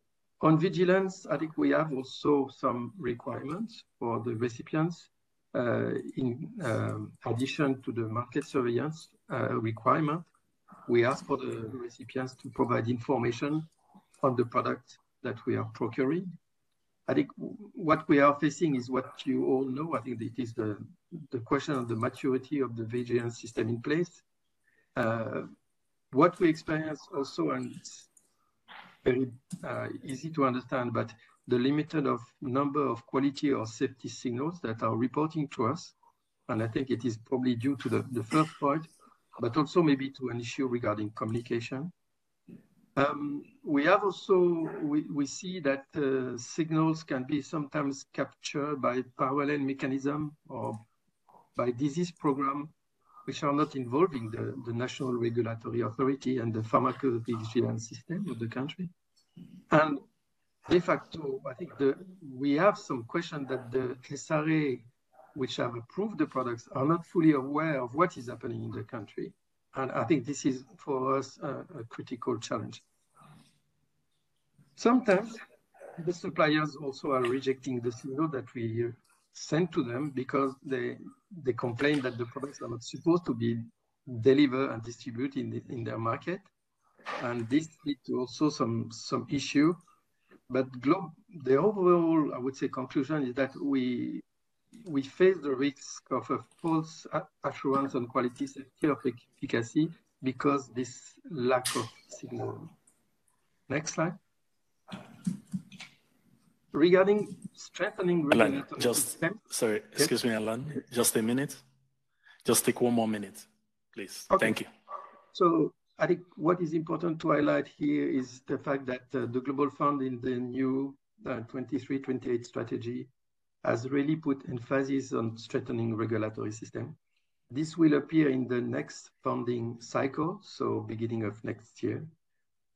On vigilance, I think we have also some requirements for the recipients. Uh, in um, addition to the market surveillance uh, requirement, we ask for the recipients to provide information on the product that we are procuring. I think what we are facing is what you all know. I think it is the, the question of the maturity of the vigilance system in place. Uh, what we experience also, and it's very uh, easy to understand, but the limited of number of quality or safety signals that are reporting to us. And I think it is probably due to the, the first point, but also maybe to an issue regarding communication. Um, we have also, we, we see that uh, signals can be sometimes captured by parallel mechanism or by disease program, which are not involving the, the national regulatory authority and the pharmacovigilance system of the country. And de facto, I think the, we have some question that the S R A, which have approved the products, are not fully aware of what is happening in the country. And I think this is, for us, a, a critical challenge. Sometimes the suppliers also are rejecting the signal that we send to them because they, they complain that the products are not supposed to be delivered and distributed in, the, in their market. And this leads to also some, some issue. But the overall, I would say, conclusion is that we we face the risk of a false assurance on quality, safety, or efficacy because this lack of signal. Next slide. Regarding strengthening regulatory Alain, just system. sorry, excuse yes. me, Alain. Just a minute. Just take one more minute, please. Okay. Thank you. So I think what is important to highlight here is the fact that uh, the Global Fund in the new uh, twenty-three twenty-eight strategy has really put emphasis on strengthening regulatory system. This will appear in the next funding cycle, so beginning of next year.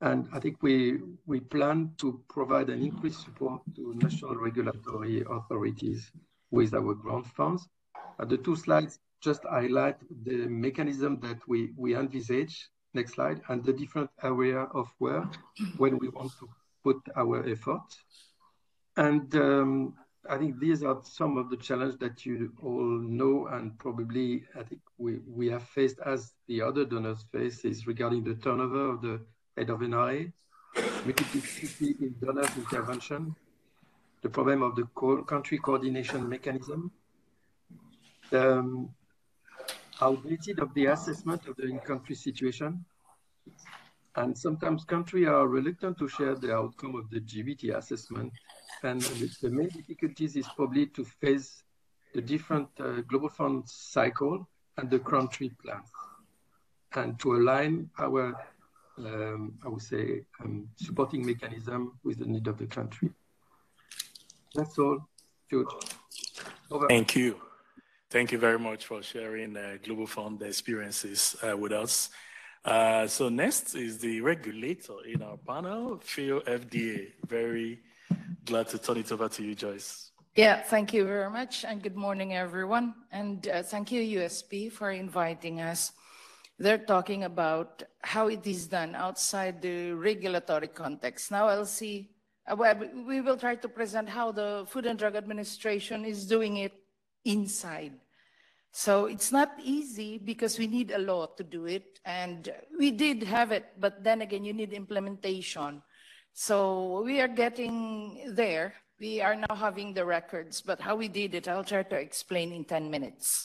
And I think we, we plan to provide an increased support to national regulatory authorities with our grant funds. Uh, the two slides just highlight the mechanism that we, we envisage, next slide, and the different area of work when we want to put our effort. And um, I think these are some of the challenges that you all know, and probably I think we, we have faced as the other donors face is regarding the turnover of the head of N R A, multiplicity in donors intervention, the problem of the co country coordination mechanism, the outdated of the assessment of the in-country situation, and sometimes countries are reluctant to share the outcome of the G B T assessment. And the main difficulties is probably to face the different uh, Global Fund cycle and the country plans, and to align our, um, I would say, um, supporting mechanism with the need of the country. That's all, Jude. Over. Thank you. Thank you very much for sharing uh, Global Fund experiences uh, with us. Uh, so next is the regulator in our panel, F I O F D A. Very glad to turn it over to you, Joyce. Yeah, thank you very much, and good morning, everyone. And uh, thank you, U S P, for inviting us. They're talking about how it is done outside the regulatory context. Now I'll see, uh, well, we will try to present how the Food and Drug Administration is doing it inside. So it's not easy because we need a law to do it, and we did have it, but then again, you need implementation. So we are getting there. We are now having the records, but how we did it, I'll try to explain in ten minutes.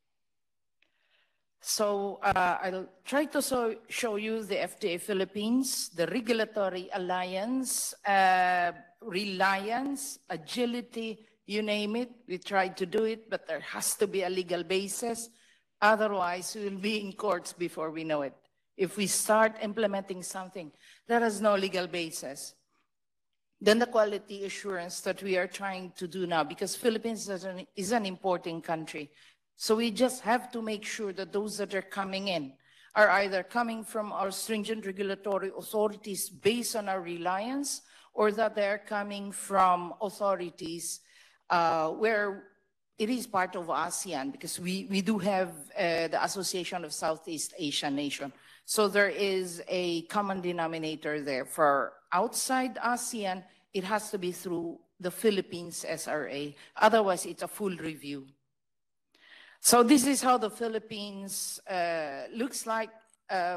So uh, I'll try to so, show you the F D A Philippines, the regulatory alliance, uh, reliance, agility, you name it. We tried to do it, but there has to be a legal basis. Otherwise, we will be in courts before we know it. If we start implementing something that has no legal basis, then the quality assurance that we are trying to do now, because Philippines is an, is an importing country, so we just have to make sure that those that are coming in are either coming from our stringent regulatory authorities based on our reliance, or that they're coming from authorities uh, where it is part of ASEAN, because we, we do have uh, the Association of Southeast Asian Nations. So there is a common denominator there. For outside ASEAN, it has to be through the Philippines S R A. Otherwise, it's a full review. So this is how the Philippines uh, looks like. Uh,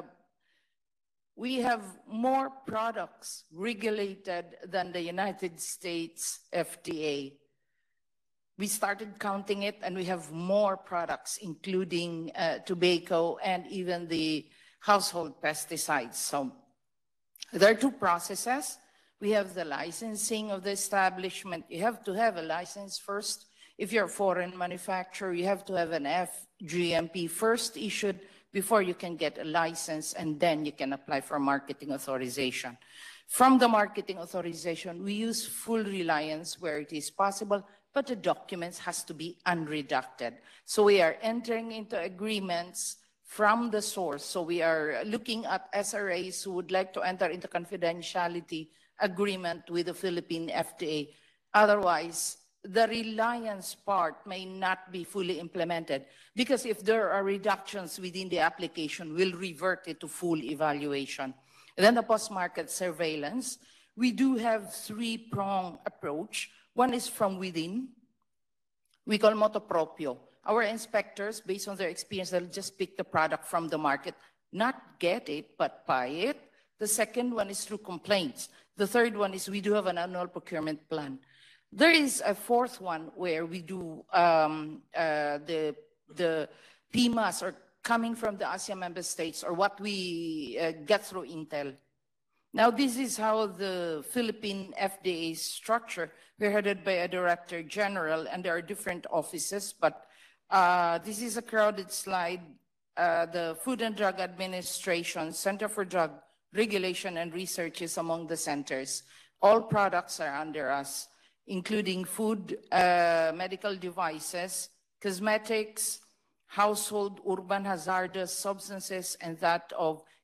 we have more products regulated than the United States F D A. We started counting it, and we have more products, including uh, tobacco and even the household pesticides. So there are two processes. We have the licensing of the establishment. You have to have a license first. If you're a foreign manufacturer, you have to have an F G M P first issued before you can get a license, and then you can apply for marketing authorization. From the marketing authorization, we use full reliance where it is possible, but the documents has to be unredacted. So we are entering into agreements from the source. So we are looking at S R As who would like to enter into confidentiality agreement with the Philippine F D A. Otherwise, the reliance part may not be fully implemented, because if there are reductions within the application, we'll revert it to full evaluation. And then the post-market surveillance, we do have three-pronged approach. One is from within. We call motu proprio. Our inspectors, based on their experience, they'll just pick the product from the market, not get it, but buy it. The second one is through complaints. The third one is we do have an annual procurement plan. There is a fourth one where we do um, uh, the, the P M A S, or coming from the ASEAN member states, or what we uh, get through Intel. Now, this is how the Philippine F D A is structured. We're headed by a director general, and there are different offices, but uh, this is a crowded slide. Uh, the Food and Drug Administration, Center for Drug Regulation and Research is among the centers. All products are under us, including food, uh, medical devices, cosmetics, household, urban hazardous substances, and that of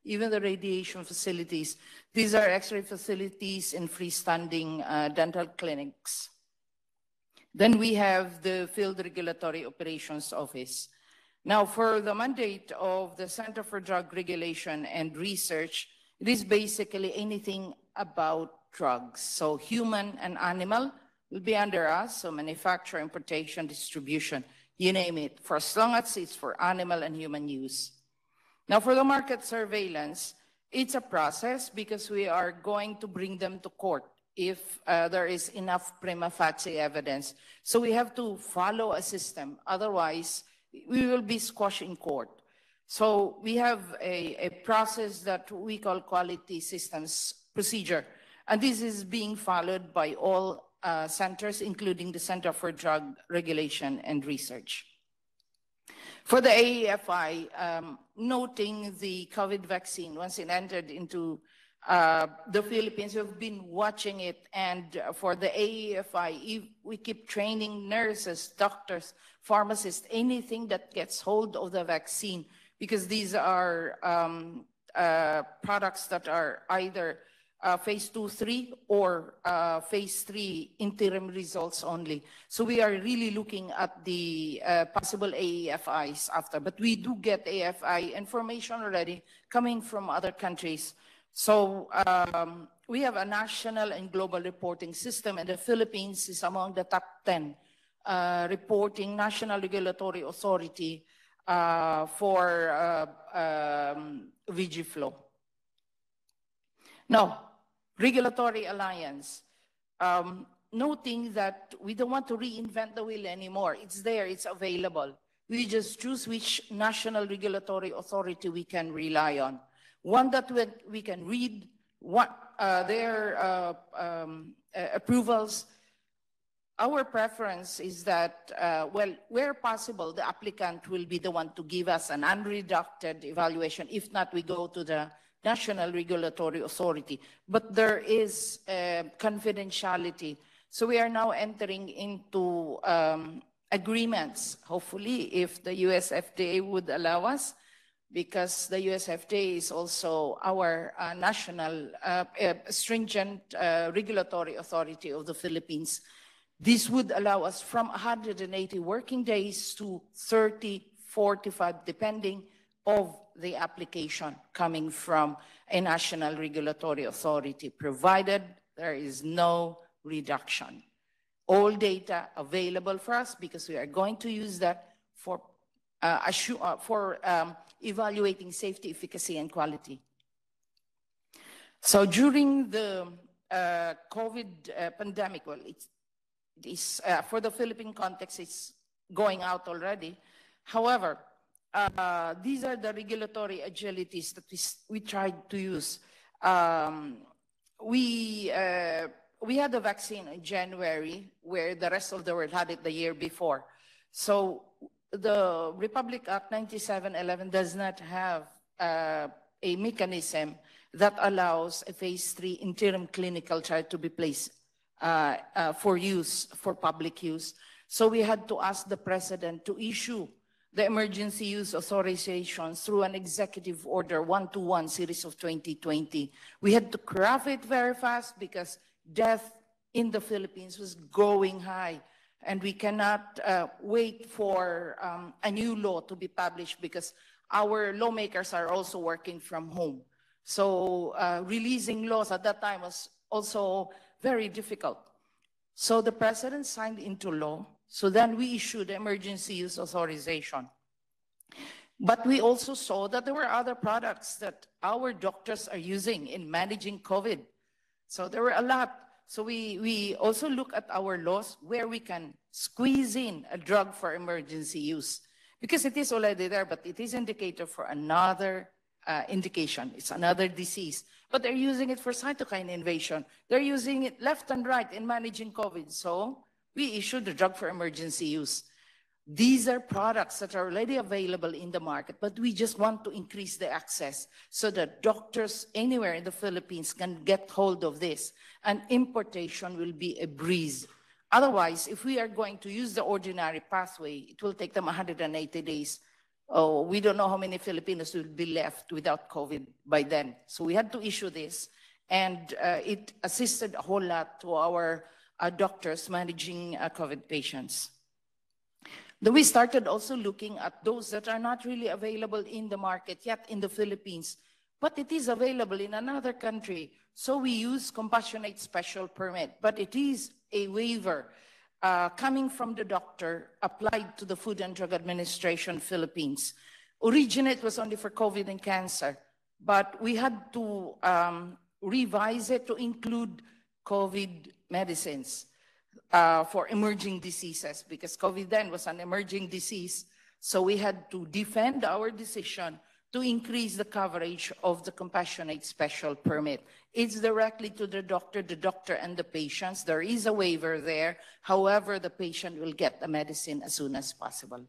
even the radiation facilities. These are X-ray facilities and freestanding uh, dental clinics. Then we have the Field Regulatory Operations Office. Now, for the mandate of the Center for Drug Regulation and Research, it is basically anything about drugs. So human and animal will be under us, so manufacture, importation, distribution, you name it, for as long as it's for animal and human use. Now, for the market surveillance, it's a process because we are going to bring them to court if uh, there is enough prima facie evidence. So we have to follow a system, otherwise we will be squashed in court. So we have a, a process that we call quality systems procedure, and this is being followed by all uh, centers, including the Center for Drug Regulation and Research. For the A E F I, um, noting the COVID vaccine, once it entered into uh, the Philippines, we've been watching it, and for the A E F I, we keep training nurses, doctors, pharmacists, anything that gets hold of the vaccine, because these are um, uh, products that are either uh, phase two, three, or uh, phase three interim results only. So we are really looking at the uh, possible A E F Is after, but we do get A E F I information already coming from other countries. So um, we have a national and global reporting system, and the Philippines is among the top ten uh, reporting national regulatory authority uh, for uh, um, VigiFlow. Now, regulatory alliance, um, noting that we don't want to reinvent the wheel anymore. It's there, it's available. We just choose which national regulatory authority we can rely on. One that we can read what, uh, their uh, um, uh, approvals. Our preference is that, uh, well, where possible, the applicant will be the one to give us an unredacted evaluation. If not, we go to the National Regulatory Authority. But there is uh, confidentiality. So we are now entering into um, agreements, hopefully, if the U S F D A would allow us, because the U S F D A is also our uh, national uh, uh, stringent uh, regulatory authority of the Philippines. This would allow us from one hundred eighty working days to thirty, forty-five, depending of the application coming from a national regulatory authority, provided there is no reduction. All data available for us, because we are going to use that for, uh, assure, uh, for um, evaluating safety, efficacy, and quality. So during the uh, COVID uh, pandemic, well, it's, it's uh, for the Philippine context, it's going out already. However, uh, these are the regulatory agilities that we, we tried to use. Um, we, uh, we had the vaccine in January, where the rest of the world had it the year before. So the Republic Act ninety-seven eleven does not have uh, a mechanism that allows a phase three interim clinical trial to be placed uh, uh, for use, for public use. So we had to ask the President to issue the emergency use authorization through an executive order one to one series of twenty twenty. We had to craft it very fast because death in the Philippines was going high. And we cannot uh, wait for um, a new law to be published, because our lawmakers are also working from home. So uh, releasing laws at that time was also very difficult. So the President signed into law. So then we issued emergency use authorization. But we also saw that there were other products that our doctors are using in managing COVID. So there were a lot. So we, we also look at our laws where we can squeeze in a drug for emergency use, because it is already there, but it is indicated for another uh, indication. It's another disease, but they're using it for cytokine invasion. They're using it left and right in managing COVID. So we issued the drug for emergency use. These are products that are already available in the market, but we just want to increase the access so that doctors anywhere in the Philippines can get hold of this, and importation will be a breeze. Otherwise, if we are going to use the ordinary pathway, it will take them one hundred eighty days oh, we don't know how many Filipinos will be left without COVID by then. So we had to issue this, and uh, it assisted a whole lot to our uh, doctors managing uh, COVID patients. Then we started also looking at those that are not really available in the market yet in the Philippines, but it is available in another country. So we use compassionate special permit, but it is a waiver uh, coming from the doctor applied to the Food and Drug Administration Philippines. Originally, it was only for COVID and cancer, but we had to um, revise it to include COVID medicines uh, for emerging diseases, because COVID then was an emerging disease. So we had to defend our decision to increase the coverage of the compassionate special permit. It's directly to the doctor, the doctor and the patients. There is a waiver there. However, the patient will get the medicine as soon as possible.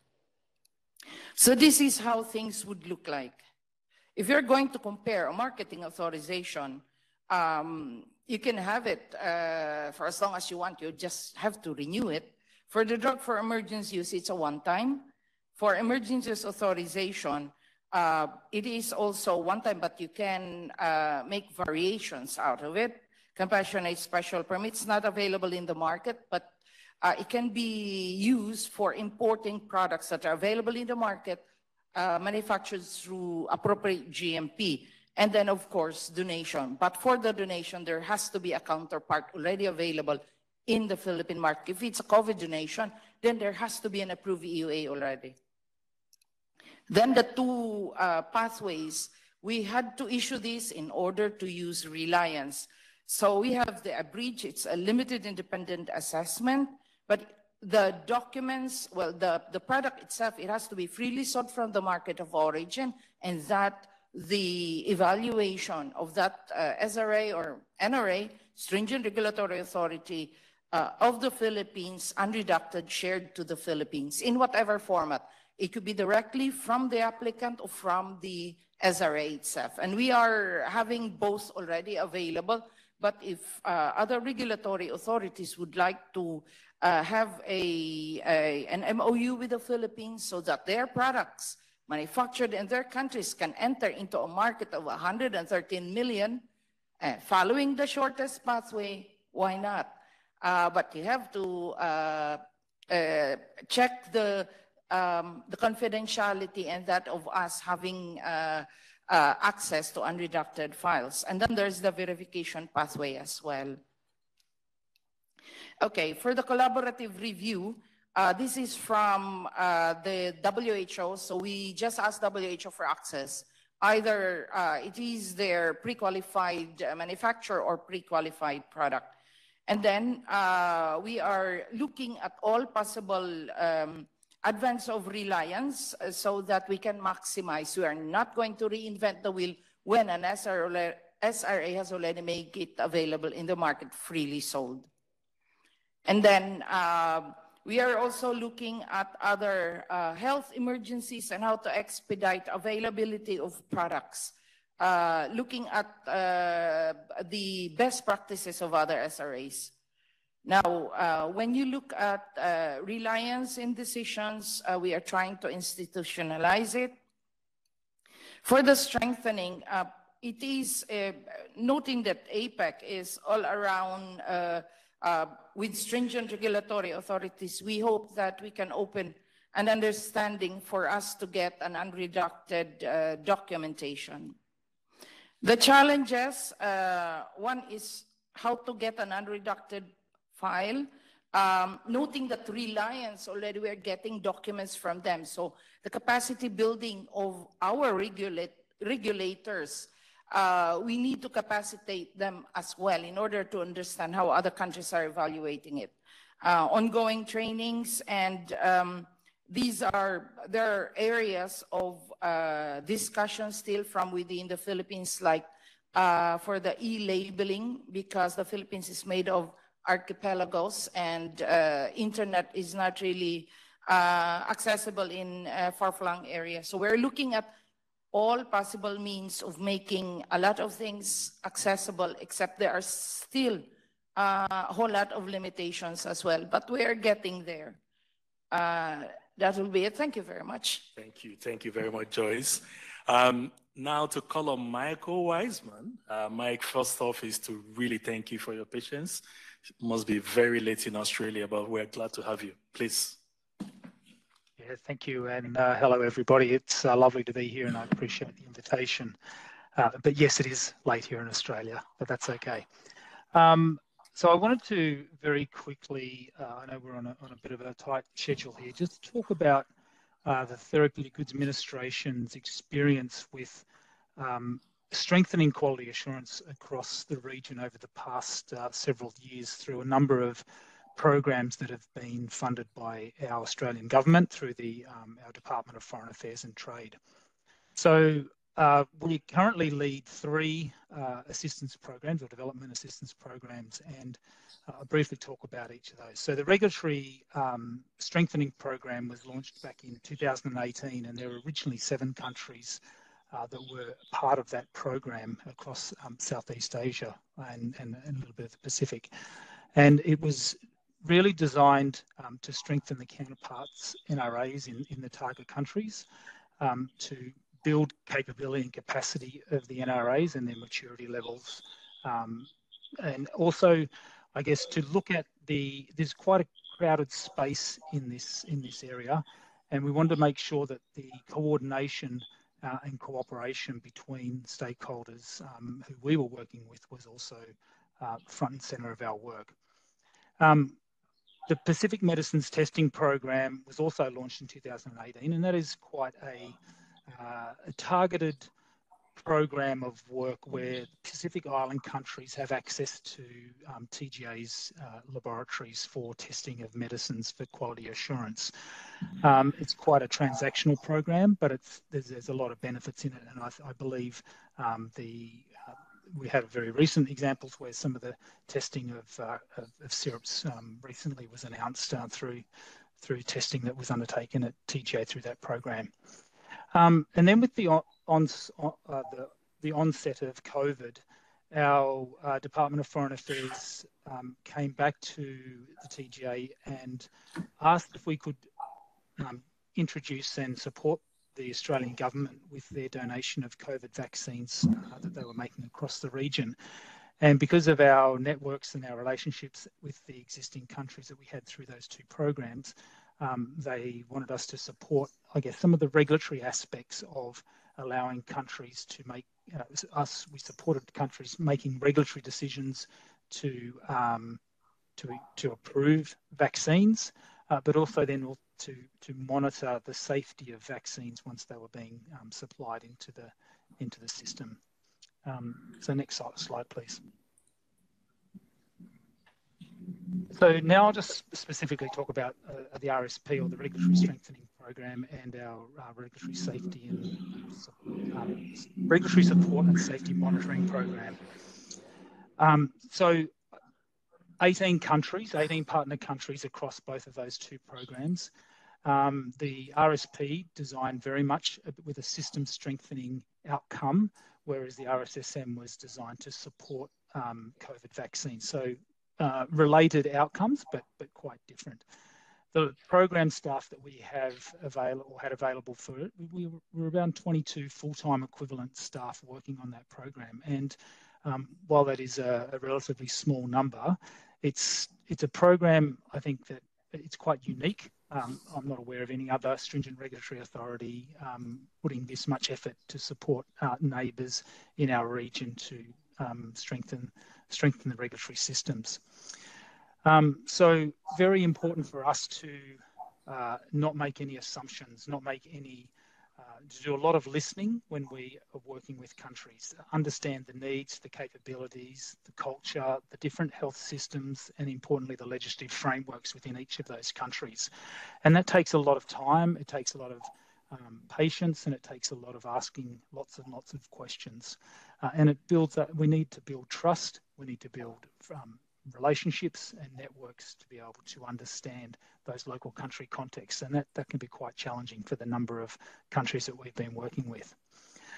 So this is how things would look like. If you're going to compare a marketing authorization, um, you can have it uh, for as long as you want. You just have to renew it. For the drug for emergency use, it's a one-time. For emergency use authorization, Uh, it is also one time, but you can uh, make variations out of it. Compassionate special permits not available in the market, but uh, it can be used for importing products that are available in the market, uh, manufactured through appropriate G M P, and then of course donation. But for the donation, there has to be a counterpart already available in the Philippine market. If it's a COVID donation, then there has to be an approved E U A already. Then the two uh, pathways, we had to issue this in order to use reliance. So we have the abridged, it's a limited independent assessment, but the documents, well, the, the product itself, it has to be freely sold from the market of origin, and that the evaluation of that uh, S R A or N R A, Stringent Regulatory Authority uh, of the Philippines, unredacted, shared to the Philippines in whatever format. It could be directly from the applicant or from the S R A itself. And we are having both already available, but if uh, other regulatory authorities would like to uh, have a, a, an M O U with the Philippines so that their products manufactured in their countries can enter into a market of one hundred thirteen million, uh, following the shortest pathway, why not? Uh, but you have to uh, uh, check the Um, the confidentiality and that of us having uh, uh, access to unredacted files. And then there's the verification pathway as well. Okay, for the collaborative review, uh, this is from uh, the W H O. So we just asked W H O for access. Either uh, it is their pre-qualified uh, manufacturer or pre-qualified product. And then uh, we are looking at all possible um, advance of reliance uh, so that we can maximize. We are not going to reinvent the wheel when an S R A has already made it available in the market, freely sold. And then uh, we are also looking at other uh, health emergencies and how to expedite availability of products, uh, looking at uh, the best practices of other S R As. Now, uh, when you look at uh, reliance in decisions, uh, we are trying to institutionalize it. For the strengthening, uh, it is uh, noting that APEC is all around uh, uh, with stringent regulatory authorities. We hope that we can open an understanding for us to get an unredacted uh, documentation. The challenges, uh, one is how to get an unredacted file, um, noting that reliance already we're getting documents from them. So the capacity building of our regulate, regulators, uh, we need to capacitate them as well in order to understand how other countries are evaluating it. Uh, ongoing trainings, and um, these are, there are areas of uh, discussion still from within the Philippines, like uh, for the e-labeling, because the Philippines is made of archipelagos, and uh, internet is not really uh, accessible in uh, far-flung areas. So we're looking at all possible means of making a lot of things accessible, except there are still uh, a whole lot of limitations as well, but we are getting there. Uh, that will be it. Thank you very much. Thank you. Thank you very much, Joyce. Um, now to call on Michael Wiseman. Uh, Mike, first off is to really thank you for your patience. It must be very late in Australia, but we're glad to have you. Please. Yeah, thank you. And uh, hello, everybody. It's uh, lovely to be here and I appreciate the invitation. Uh, but yes, it is late here in Australia, but that's okay. Um, so I wanted to very quickly, uh, I know we're on a, on a bit of a tight schedule here, just talk about uh, the Therapeutic Goods Administration's experience with um, strengthening quality assurance across the region over the past uh, several years through a number of programs that have been funded by our Australian government through the um, our Department of Foreign Affairs and Trade. So uh, we currently lead three uh, assistance programs or development assistance programs, and uh, I'll briefly talk about each of those. So the regulatory um, strengthening program was launched back in two thousand eighteen, and there were originally seven countries uh, that were part of that program across um, Southeast Asia and, and, and a little bit of the Pacific. And it was really designed um, to strengthen the counterparts N R As in, in the target countries, um, to build capability and capacity of the N R As and their maturity levels. Um, and also, I guess, to look at the, there's quite a crowded space in this, in this area. And we wanted to make sure that the coordination uh, and cooperation between stakeholders um, who we were working with was also uh, front and center of our work. Um, The Pacific Medicines Testing Program was also launched in two thousand eighteen, and that is quite a, uh, a targeted program of work where Pacific Island countries have access to um, T G A's uh, laboratories for testing of medicines for quality assurance. Um, it's quite a transactional program, but it's, there's, there's a lot of benefits in it, and I, I believe um, the uh, we had very recent examples where some of the testing of, uh, of, of syrups um, recently was announced uh, through through testing that was undertaken at T G A through that program. Um, and then with the, on, on, uh, the, the onset of COVID, our uh, Department of Foreign Affairs um, came back to the T G A and asked if we could um, introduce and support the Australian government with their donation of COVID vaccines uh, that they were making across the region. And because of our networks and our relationships with the existing countries that we had through those two programs, um, they wanted us to support, I guess, some of the regulatory aspects of allowing countries to make, uh, us, we supported countries making regulatory decisions to, um, to, to approve vaccines, uh, but also then to, to monitor the safety of vaccines once they were being um, supplied into the, into the system. Um, so next slide, please. So now I'll just specifically talk about uh, the R S P, or the Regulatory Strengthening Program, and our uh, Regulatory Safety and um, Regulatory Support and Safety Monitoring Program. Um, so eighteen countries, eighteen partner countries across both of those two programs. Um, the R S P designed very much with a system strengthening outcome, whereas the R S S M was designed to support um, COVID vaccines. So uh, related outcomes, but, but quite different. The program staff that we have available or had available for it, we were around twenty-two full-time equivalent staff working on that program. And um, while that is a, a relatively small number, it's, it's a program, I think, that it's quite unique. Um, I'm not aware of any other stringent regulatory authority um, putting this much effort to support uh, neighbours in our region to um, strengthen, strengthen the regulatory systems. Um, so very important for us to uh, not make any assumptions, not make any, uh, to do a lot of listening when we are working with countries, understand the needs, the capabilities, the culture, the different health systems, and importantly, the legislative frameworks within each of those countries. And that takes a lot of time, it takes a lot of um, patience, and it takes a lot of asking lots and lots of questions. Uh, and it builds that, we need to build trust, we need to build um, relationships and networks to be able to understand those local country contexts, and that, that can be quite challenging for the number of countries that we've been working with.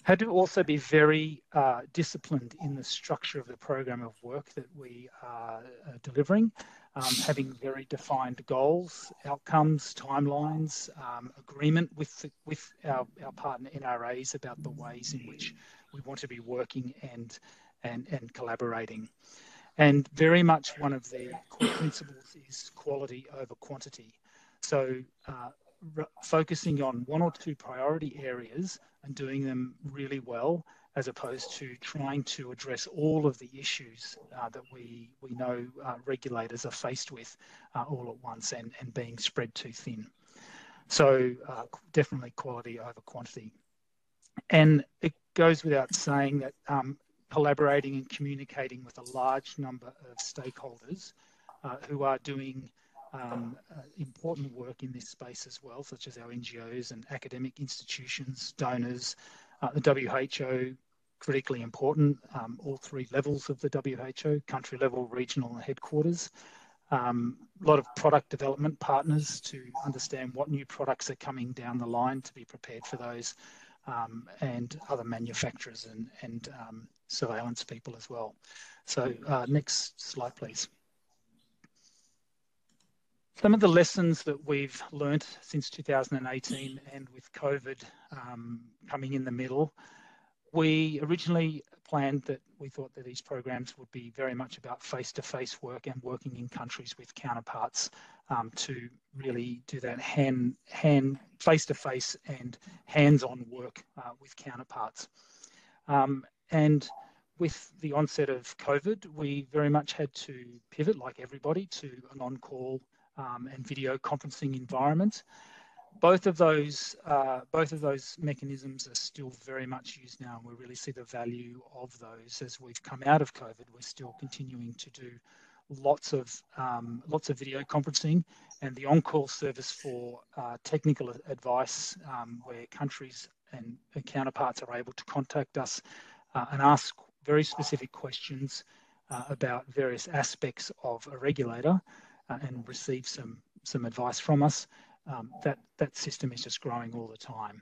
Had to also be very uh, disciplined in the structure of the program of work that we are uh, delivering, um, having very defined goals, outcomes, timelines, um, agreement with, the, with our, our partner N R As about the ways in which we want to be working and, and, and collaborating. And very much one of the core principles is quality over quantity. So uh, focusing on one or two priority areas and doing them really well, as opposed to trying to address all of the issues uh, that we, we know uh, regulators are faced with uh, all at once and, and being spread too thin. So uh, definitely quality over quantity. And it goes without saying that um, collaborating and communicating with a large number of stakeholders uh, who are doing Um, uh, important work in this space as well, such as our N G Os and academic institutions, donors, uh, the W H O, critically important, um, all three levels of the W H O, country level, regional and headquarters. Um, a lot of product development partners to understand what new products are coming down the line to be prepared for those, um, and other manufacturers and, and um, surveillance people as well. So uh, next slide, please. Some of the lessons that we've learnt since two thousand eighteen and with COVID um, coming in the middle, we originally planned that we thought that these programs would be very much about face-to-face work and working in countries with counterparts um, to really do that hand, hand, face-to-face and hands-on work uh, with counterparts. Um, and with the onset of COVID, we very much had to pivot, like everybody, to an on-call Um, and video conferencing environment. Both of those, uh, both of those mechanisms are still very much used now, and we really see the value of those as we've come out of COVID. We're still continuing to do lots of um, lots of video conferencing, and the on-call service for uh, technical advice, um, where countries and counterparts are able to contact us uh, and ask very specific questions uh, about various aspects of a regulator. Uh, and receive some some advice from us. Um, that that system is just growing all the time.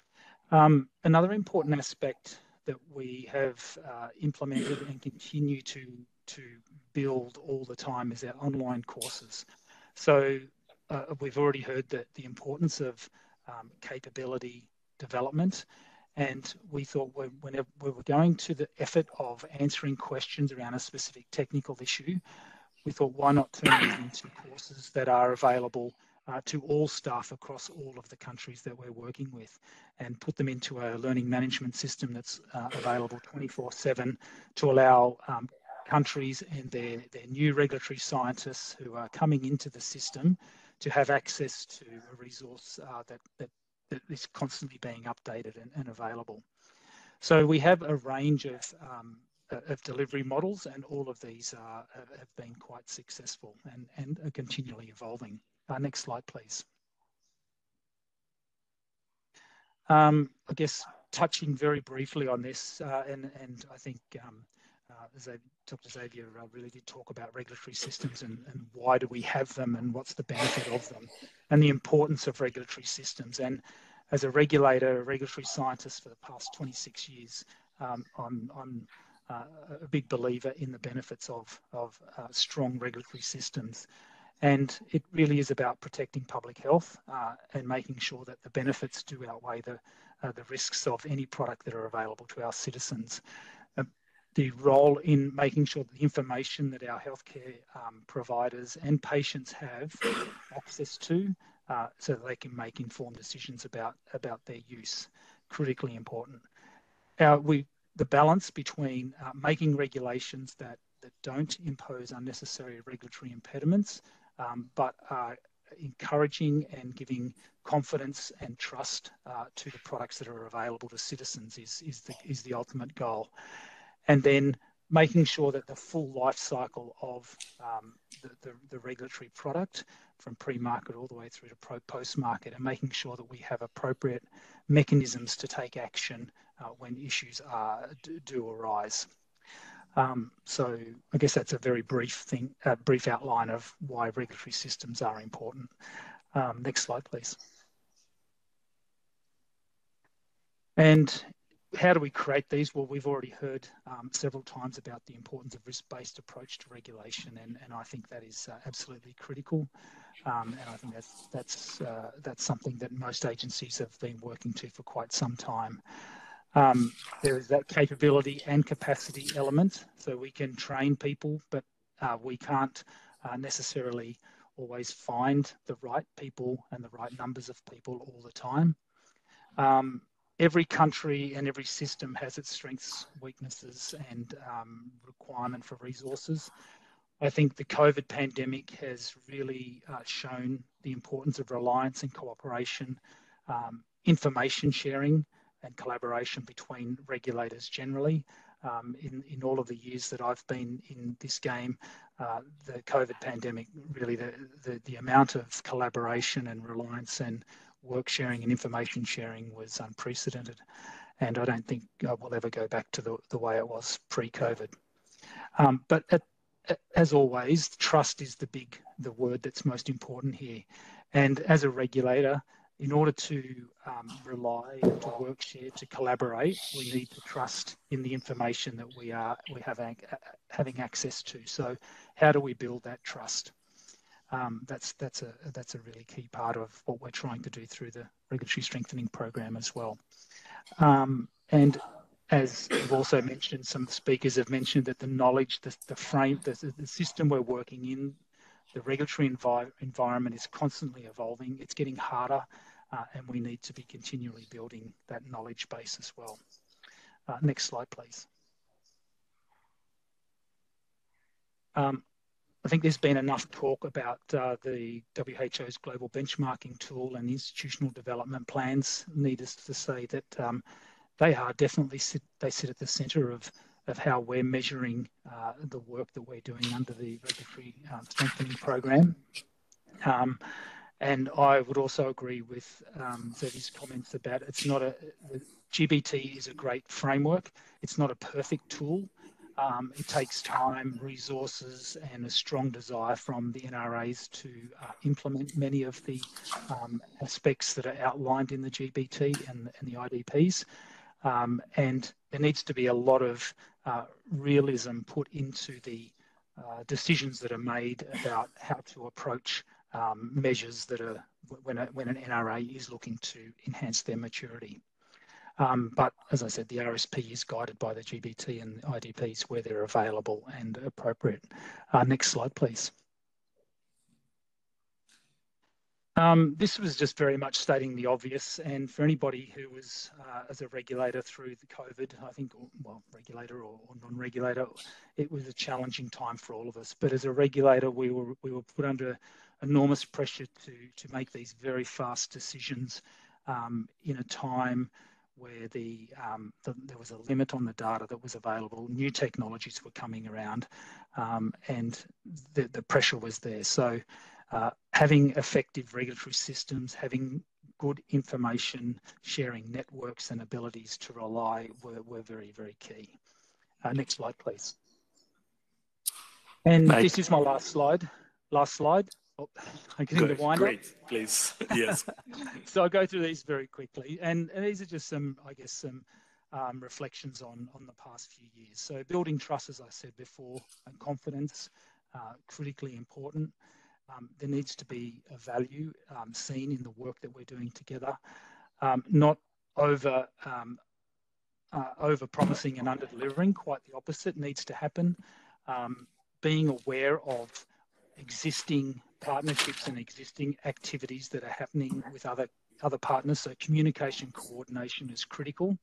Um, another important aspect that we have uh, implemented and continue to to build all the time is our online courses. So uh, we've already heard that the importance of um, capability development, and we thought when, whenever we were going to the effort of answering questions around a specific technical issue, we thought, why not turn these into courses that are available uh, to all staff across all of the countries that we're working with, and put them into a learning management system that's uh, available twenty-four seven to allow um, countries and their, their new regulatory scientists who are coming into the system to have access to a resource uh, that, that, that is constantly being updated and, and available. So we have a range of um, of delivery models, and all of these are, have been quite successful and, and are continually evolving. Uh, next slide, please. Um, I guess touching very briefly on this, uh, and, and I think um, uh, Doctor Javier uh, really did talk about regulatory systems and, and why do we have them and what's the benefit of them, and the importance of regulatory systems. And as a regulator, a regulatory scientist for the past twenty-six years, um, I'm, I'm Uh, a big believer in the benefits of, of uh, strong regulatory systems. And it really is about protecting public health uh, and making sure that the benefits do outweigh the, uh, the risks of any product that are available to our citizens. Uh, the role in making sure that the information that our healthcare um, providers and patients have access to uh, so that they can make informed decisions about, about their use, critically important. Uh, we the balance between uh, making regulations that, that don't impose unnecessary regulatory impediments, um, but are encouraging and giving confidence and trust uh, to the products that are available to citizens is, is, the, is the ultimate goal. And then making sure that the full life cycle of um, the, the, the regulatory product, from pre-market all the way through to post-market, and making sure that we have appropriate mechanisms to take action uh, when issues are, do, do arise. Um, so I guess that's a very brief thing, a brief outline of why regulatory systems are important. Um, next slide, please. And how do we create these? Well, we've already heard um, several times about the importance of risk-based approach to regulation, and, and I think that is uh, absolutely critical. Um, and I think that's that's uh, that's something that most agencies have been working to for quite some time. Um, there is that capability and capacity element, so we can train people, but uh, we can't uh, necessarily always find the right people and the right numbers of people all the time. Um, every country and every system has its strengths, weaknesses, and um, requirement for resources. I think the COVID pandemic has really uh, shown the importance of reliance and cooperation, um, information sharing and collaboration between regulators generally. Um, in, in all of the years that I've been in this game, uh, the COVID pandemic, really the, the, the amount of collaboration and reliance and work sharing and information sharing was unprecedented. And I don't think uh, we'll ever go back to the, the way it was pre-COVID. Um, but at, as always, trust is the big, the word that's most important here. And as a regulator, in order to um, rely, to work share, to collaborate, we need to trust in the information that we are we have having access to. So, how do we build that trust? Um, that's that's a that's a really key part of what we're trying to do through the regulatory strengthening program as well. Um, and as you've also mentioned, some speakers have mentioned that the knowledge, the, the frame, the, the system we're working in, the regulatory envi environment is constantly evolving. It's getting harder, uh, and we need to be continually building that knowledge base as well. Uh, next slide, please. Um, I think there's been enough talk about uh, the W H O's global benchmarking tool and institutional development plans. Needless to say that um, they are definitely sit, they sit at the centre of of how we're measuring uh, the work that we're doing under the regulatory um, strengthening program. Um, and I would also agree with um, Xavier's comments about it's not a, G B T is a great framework. It's not a perfect tool. Um, it takes time, resources, and a strong desire from the N R As to uh, implement many of the um, aspects that are outlined in the G B T and, and the I D Ps. Um, and there needs to be a lot of uh, realism put into the uh, decisions that are made about how to approach um, measures that are when, a, when an N R A is looking to enhance their maturity. Um, but as I said, the R S P is guided by the G B T and I D Ps where they're available and appropriate. Uh, next slide, please. Um, this was just very much stating the obvious, and for anybody who was uh, as a regulator through the COVID, I think, well, regulator or, or non-regulator, it was a challenging time for all of us. But as a regulator, we were we were put under enormous pressure to to make these very fast decisions um, in a time where the, um, the there was a limit on the data that was available. New technologies were coming around, um, and the the pressure was there. So. Uh, having effective regulatory systems, having good information sharing networks and abilities to rely were, were very, very key. Uh, next slide, please. And Mike. This is my last slide. Last slide. Oh, I'm getting the wind Great, up. please. Yes. So I'll go through these very quickly. And, and these are just some, I guess, some um, reflections on, on the past few years. So building trust, as I said before, and confidence, uh, critically important. Um, there needs to be a value um, seen in the work that we're doing together, um, not over um, uh, over promising and under delivering. Quite the opposite needs to happen. Um, being aware of existing partnerships and existing activities that are happening with other other partners. So communication coordination is critical.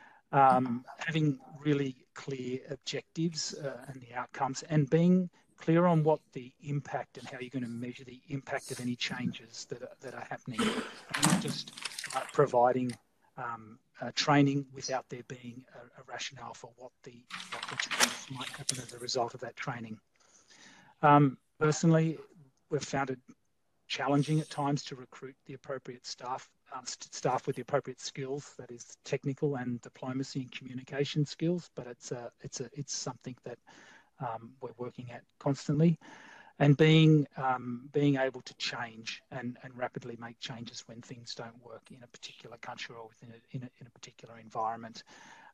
Um, having really clear objectives uh, and the outcomes, and being clear on what the impact and how you're going to measure the impact of any changes that are, that are happening, and not just uh, providing um, uh, training without there being a, a rationale for what the, what the changes might happen as a result of that training. Um, personally, we've found it challenging at times to recruit the appropriate staff, uh, staff with the appropriate skills, that is technical and diplomacy and communication skills, but it's a, it's a, it's something that Um, we're working at constantly, and being um, being able to change and, and rapidly make changes when things don't work in a particular country or within a, in, a, in a particular environment.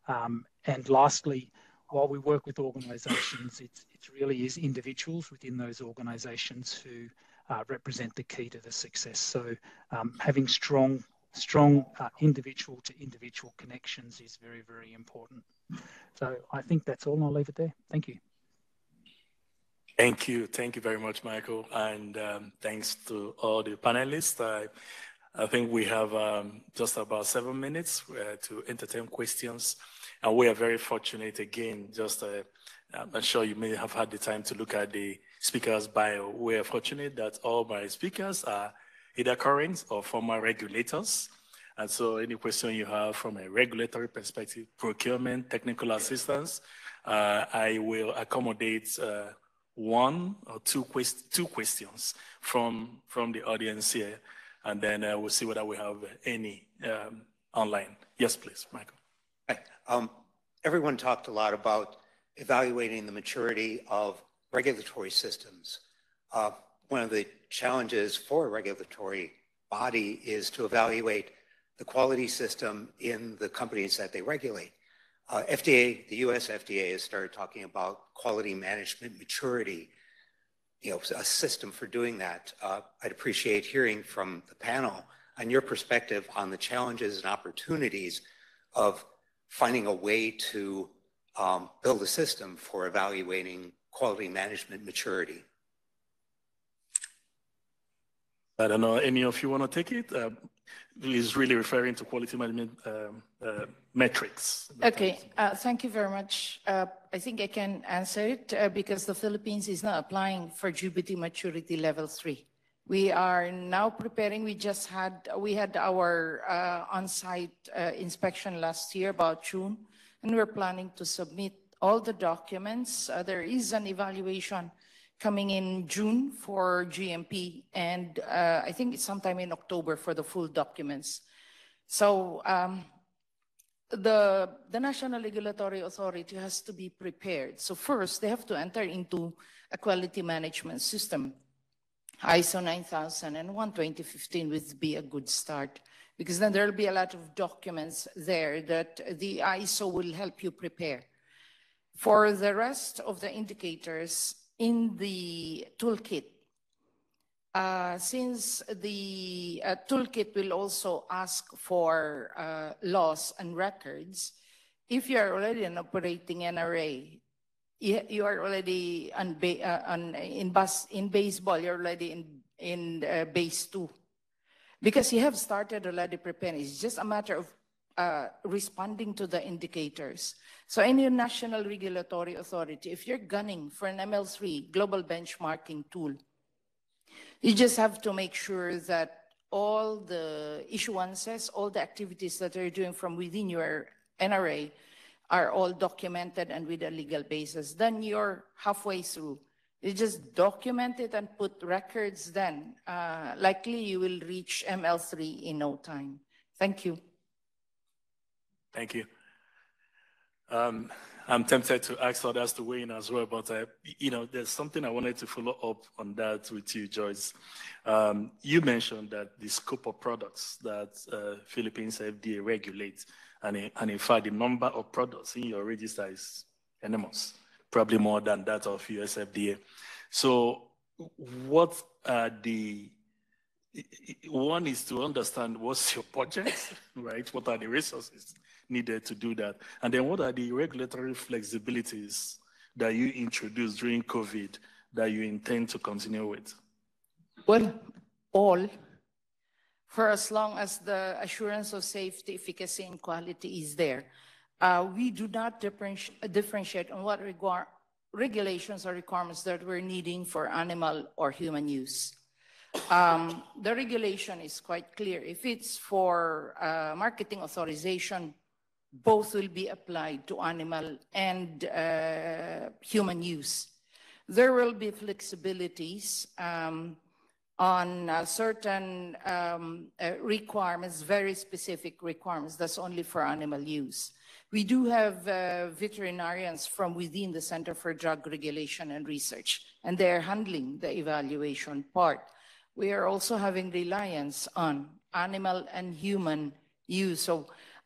Um, and lastly, while we work with organisations, it's, it really is individuals within those organisations who uh, represent the key to the success. So um, having strong, strong uh, individual to individual connections is very, very important. So I think that's all, and I'll leave it there. Thank you. Thank you. Thank you very much, Michael. And um, thanks to all the panelists. I, I think we have um, just about seven minutes uh, to entertain questions. And we are very fortunate again, just uh, I'm sure you may have had the time to look at the speaker's bio. We are fortunate that all my speakers are either current or former regulators. And so any question you have from a regulatory perspective, procurement, technical assistance, uh, I will accommodate uh, one or two, quest two questions from, from the audience here. And then uh, we'll see whether we have any um, online. Yes, please, Michael. Hi. Um, everyone talked a lot about evaluating the maturity of regulatory systems. Uh, one of the challenges for a regulatory body is to evaluate the quality system in the companies that they regulate. Uh, F D A, the U S F D A has started talking about quality management maturity, you know, a system for doing that. Uh, I'd appreciate hearing from the panel on your perspective on the challenges and opportunities of finding a way to um, build a system for evaluating quality management maturity. I don't know, any of you want to take it? Uh, he's really referring to quality management um, uh, metrics. Okay, uh, thank you very much. Uh, I think I can answer it uh, because the Philippines is now applying for G B T maturity level three. We are now preparing, we just had, we had our uh, on-site uh, inspection last year, about June, and we're planning to submit all the documents. Uh, there is an evaluation coming in June for G M P, and uh, I think it's sometime in October for the full documents. So um, the, the National Regulatory Authority has to be prepared. So first, they have to enter into a quality management system. I S O nine thousand one twenty fifteen would be a good start, because then there will be a lot of documents there that the I S O will help you prepare. For the rest of the indicators in the toolkit, uh, since the uh, toolkit will also ask for uh, laws and records, if you are already an operating N R A, you are already on, ba uh, on in bus in baseball. You're already in in uh, base two, because you have started already preparing. It's just a matter of uh, responding to the indicators. So, any national regulatory authority, if you're gunning for an M L three global benchmarking tool, you just have to make sure that all the issuances, all the activities that you're doing from within your N R A are all documented and with a legal basis. Then you're halfway through. You just document it and put records, then uh, likely you will reach M L three in no time. Thank you. Thank you. Um, I'm tempted to ask others to weigh in as well, but uh, you know, there's something I wanted to follow up on that with you, Joyce. Um, you mentioned that the scope of products that uh, Philippines F D A regulates, and in, and in fact, the number of products in your register is enormous, probably more than that of U S F D A. So what are the, one is to understand what's your budget, right? What are the resources needed to do that? And then what are the regulatory flexibilities that you introduced during COVID that you intend to continue with? Well, all, for as long as the assurance of safety, efficacy, and quality is there. Uh, we do not differenti differentiate on what regulations or requirements that we're needing for animal or human use. Um, the regulation is quite clear. If it's for uh, marketing authorization, both will be applied to animal and uh, human use. There will be flexibilities um, on uh, certain um, uh, requirements, very specific requirements, that's only for animal use. We do have uh, veterinarians from within the Center for Drug Regulation and Research, and they're handling the evaluation part. We are also having reliance on animal and human use. So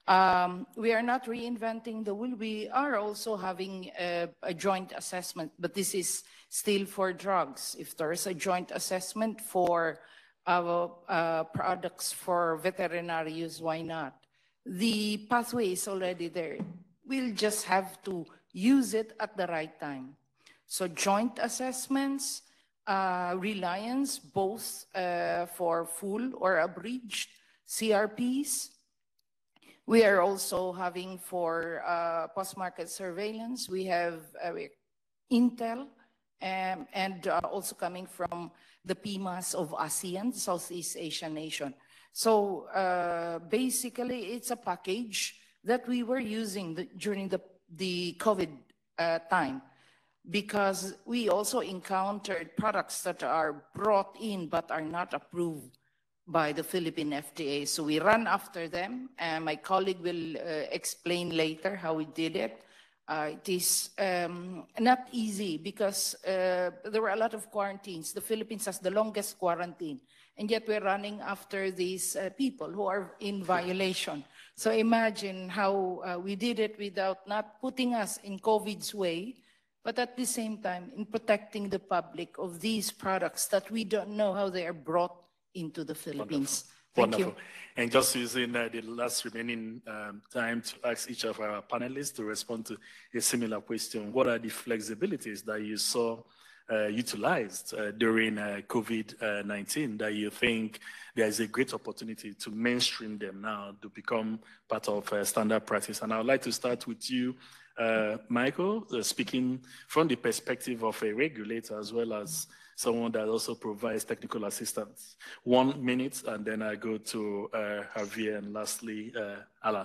Um, we are not reinventing the wheel. We are also having a, a joint assessment, but this is still for drugs. If there is a joint assessment for our uh, products for veterinary use, why not? The pathway is already there. We'll just have to use it at the right time. So joint assessments, uh, reliance, both uh, for full or abridged C R Ps. We are also having for uh, post-market surveillance, we have uh, Intel um, and uh, also coming from the P M A S of ASEAN, Southeast Asian nation. So uh, basically it's a package that we were using the, during the, the COVID uh, time, because we also encountered products that are brought in but are not approved by the Philippine F D A. So we run after them, and my colleague will uh, explain later how we did it. Uh, it is um, not easy because uh, there were a lot of quarantines. The Philippines has the longest quarantine, and yet we're running after these uh, people who are in violation. So imagine how uh, we did it without not putting us in COVID's way, but at the same time in protecting the public of these products that we don't know how they are brought into the Philippines. Wonderful. Thank Wonderful. you. And just using uh, the last remaining um, time to ask each of our panelists to respond to a similar question. What are the flexibilities that you saw uh, utilized uh, during uh, COVID nineteen that you think there is a great opportunity to mainstream them now to become part of uh, standard practice? And I would like to start with you, uh, Michael, uh, speaking from the perspective of a regulator as well as someone that also provides technical assistance. One minute, and then I go to uh, Javier, and lastly, uh, Alain.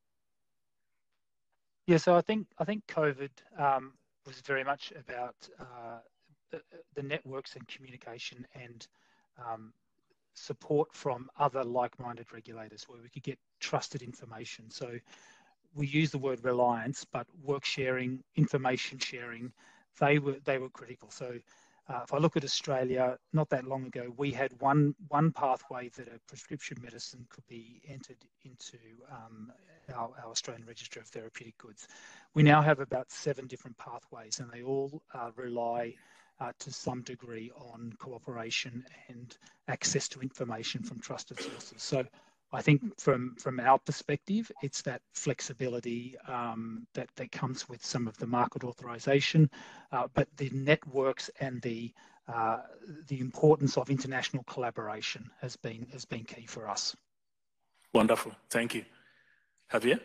Yeah, so I think I think COVID um, was very much about uh, the, the networks and communication and um, support from other like-minded regulators, where we could get trusted information. So we use the word reliance, but work sharing, information sharing, they were they were critical. So. Uh, if I look at Australia, not that long ago, we had one one pathway that a prescription medicine could be entered into um, our, our Australian Register of Therapeutic Goods. We now have about seven different pathways, and they all uh, rely uh, to some degree on cooperation and access to information from trusted sources. So I think from, from our perspective, it's that flexibility um, that, that comes with some of the market authorization, uh, but the networks and the uh, the importance of international collaboration has been has been key for us. Wonderful, thank you. Javier?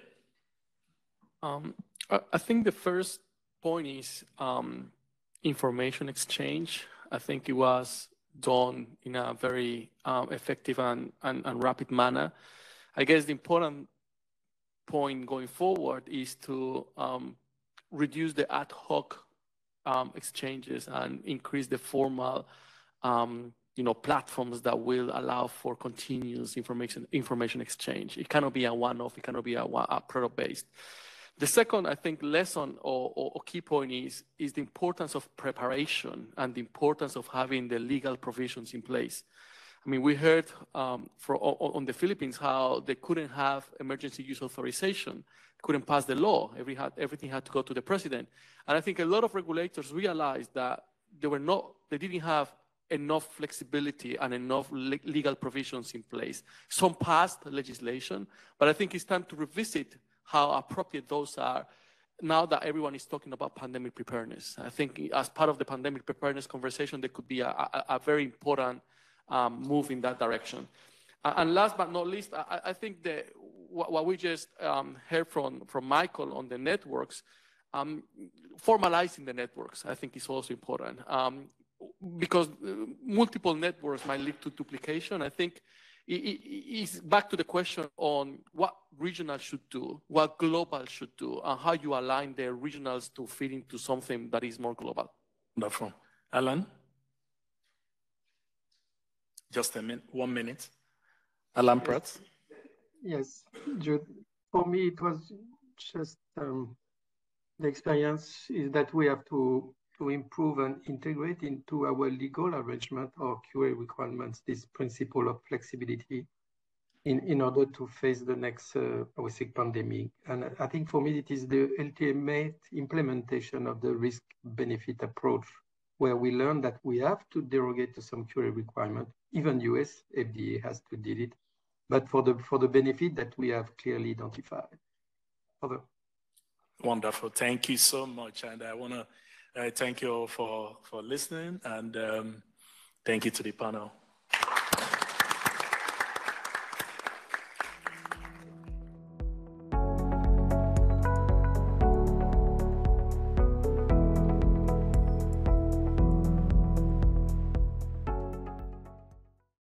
Um, I think the first point is um, information exchange. I think it was done in a very um, effective and, and, and rapid manner. I guess the important point going forward is to um, reduce the ad hoc um, exchanges and increase the formal um, you know, platforms that will allow for continuous information, information exchange. It cannot be a one-off, it cannot be a, a product-based. The second, I think, lesson or, or, or key point is, is the importance of preparation and the importance of having the legal provisions in place. I mean, we heard um, for, on the Philippines how they couldn't have emergency use authorization, couldn't pass the law. Every had, everything had to go to the president. And I think a lot of regulators realized that they were not, they didn't have enough flexibility and enough le legal provisions in place. Some passed legislation, but I think it's time to revisit how appropriate those are now that everyone is talking about pandemic preparedness. I think as part of the pandemic preparedness conversation, there could be a, a, a very important um, move in that direction. Uh, and last but not least, I, I think that what, what we just um, heard from, from Michael on the networks, um, formalizing the networks, I think is also important. Um, because multiple networks might lead to duplication. I think it's back to the question on what regional should do, what global should do, and how you align the regionals to fit into something that is more global. Wonderful. Alain? Just a minute, one minute. Alain Prat? Yes, Jude. For me, it was just um, the experience is that we have to to improve and integrate into our legal arrangement or Q A requirements this principle of flexibility. in, in order to face the next, uh, I would say, pandemic. And I think for me, it is the ultimate implementation of the risk-benefit approach, where we learn that we have to derogate to some Q A requirement. Even U S F D A has to did it, but for the for the benefit that we have clearly identified. Over. Wonderful. Thank you so much. And I want to uh, thank you all for, for listening, and um, thank you to the panel.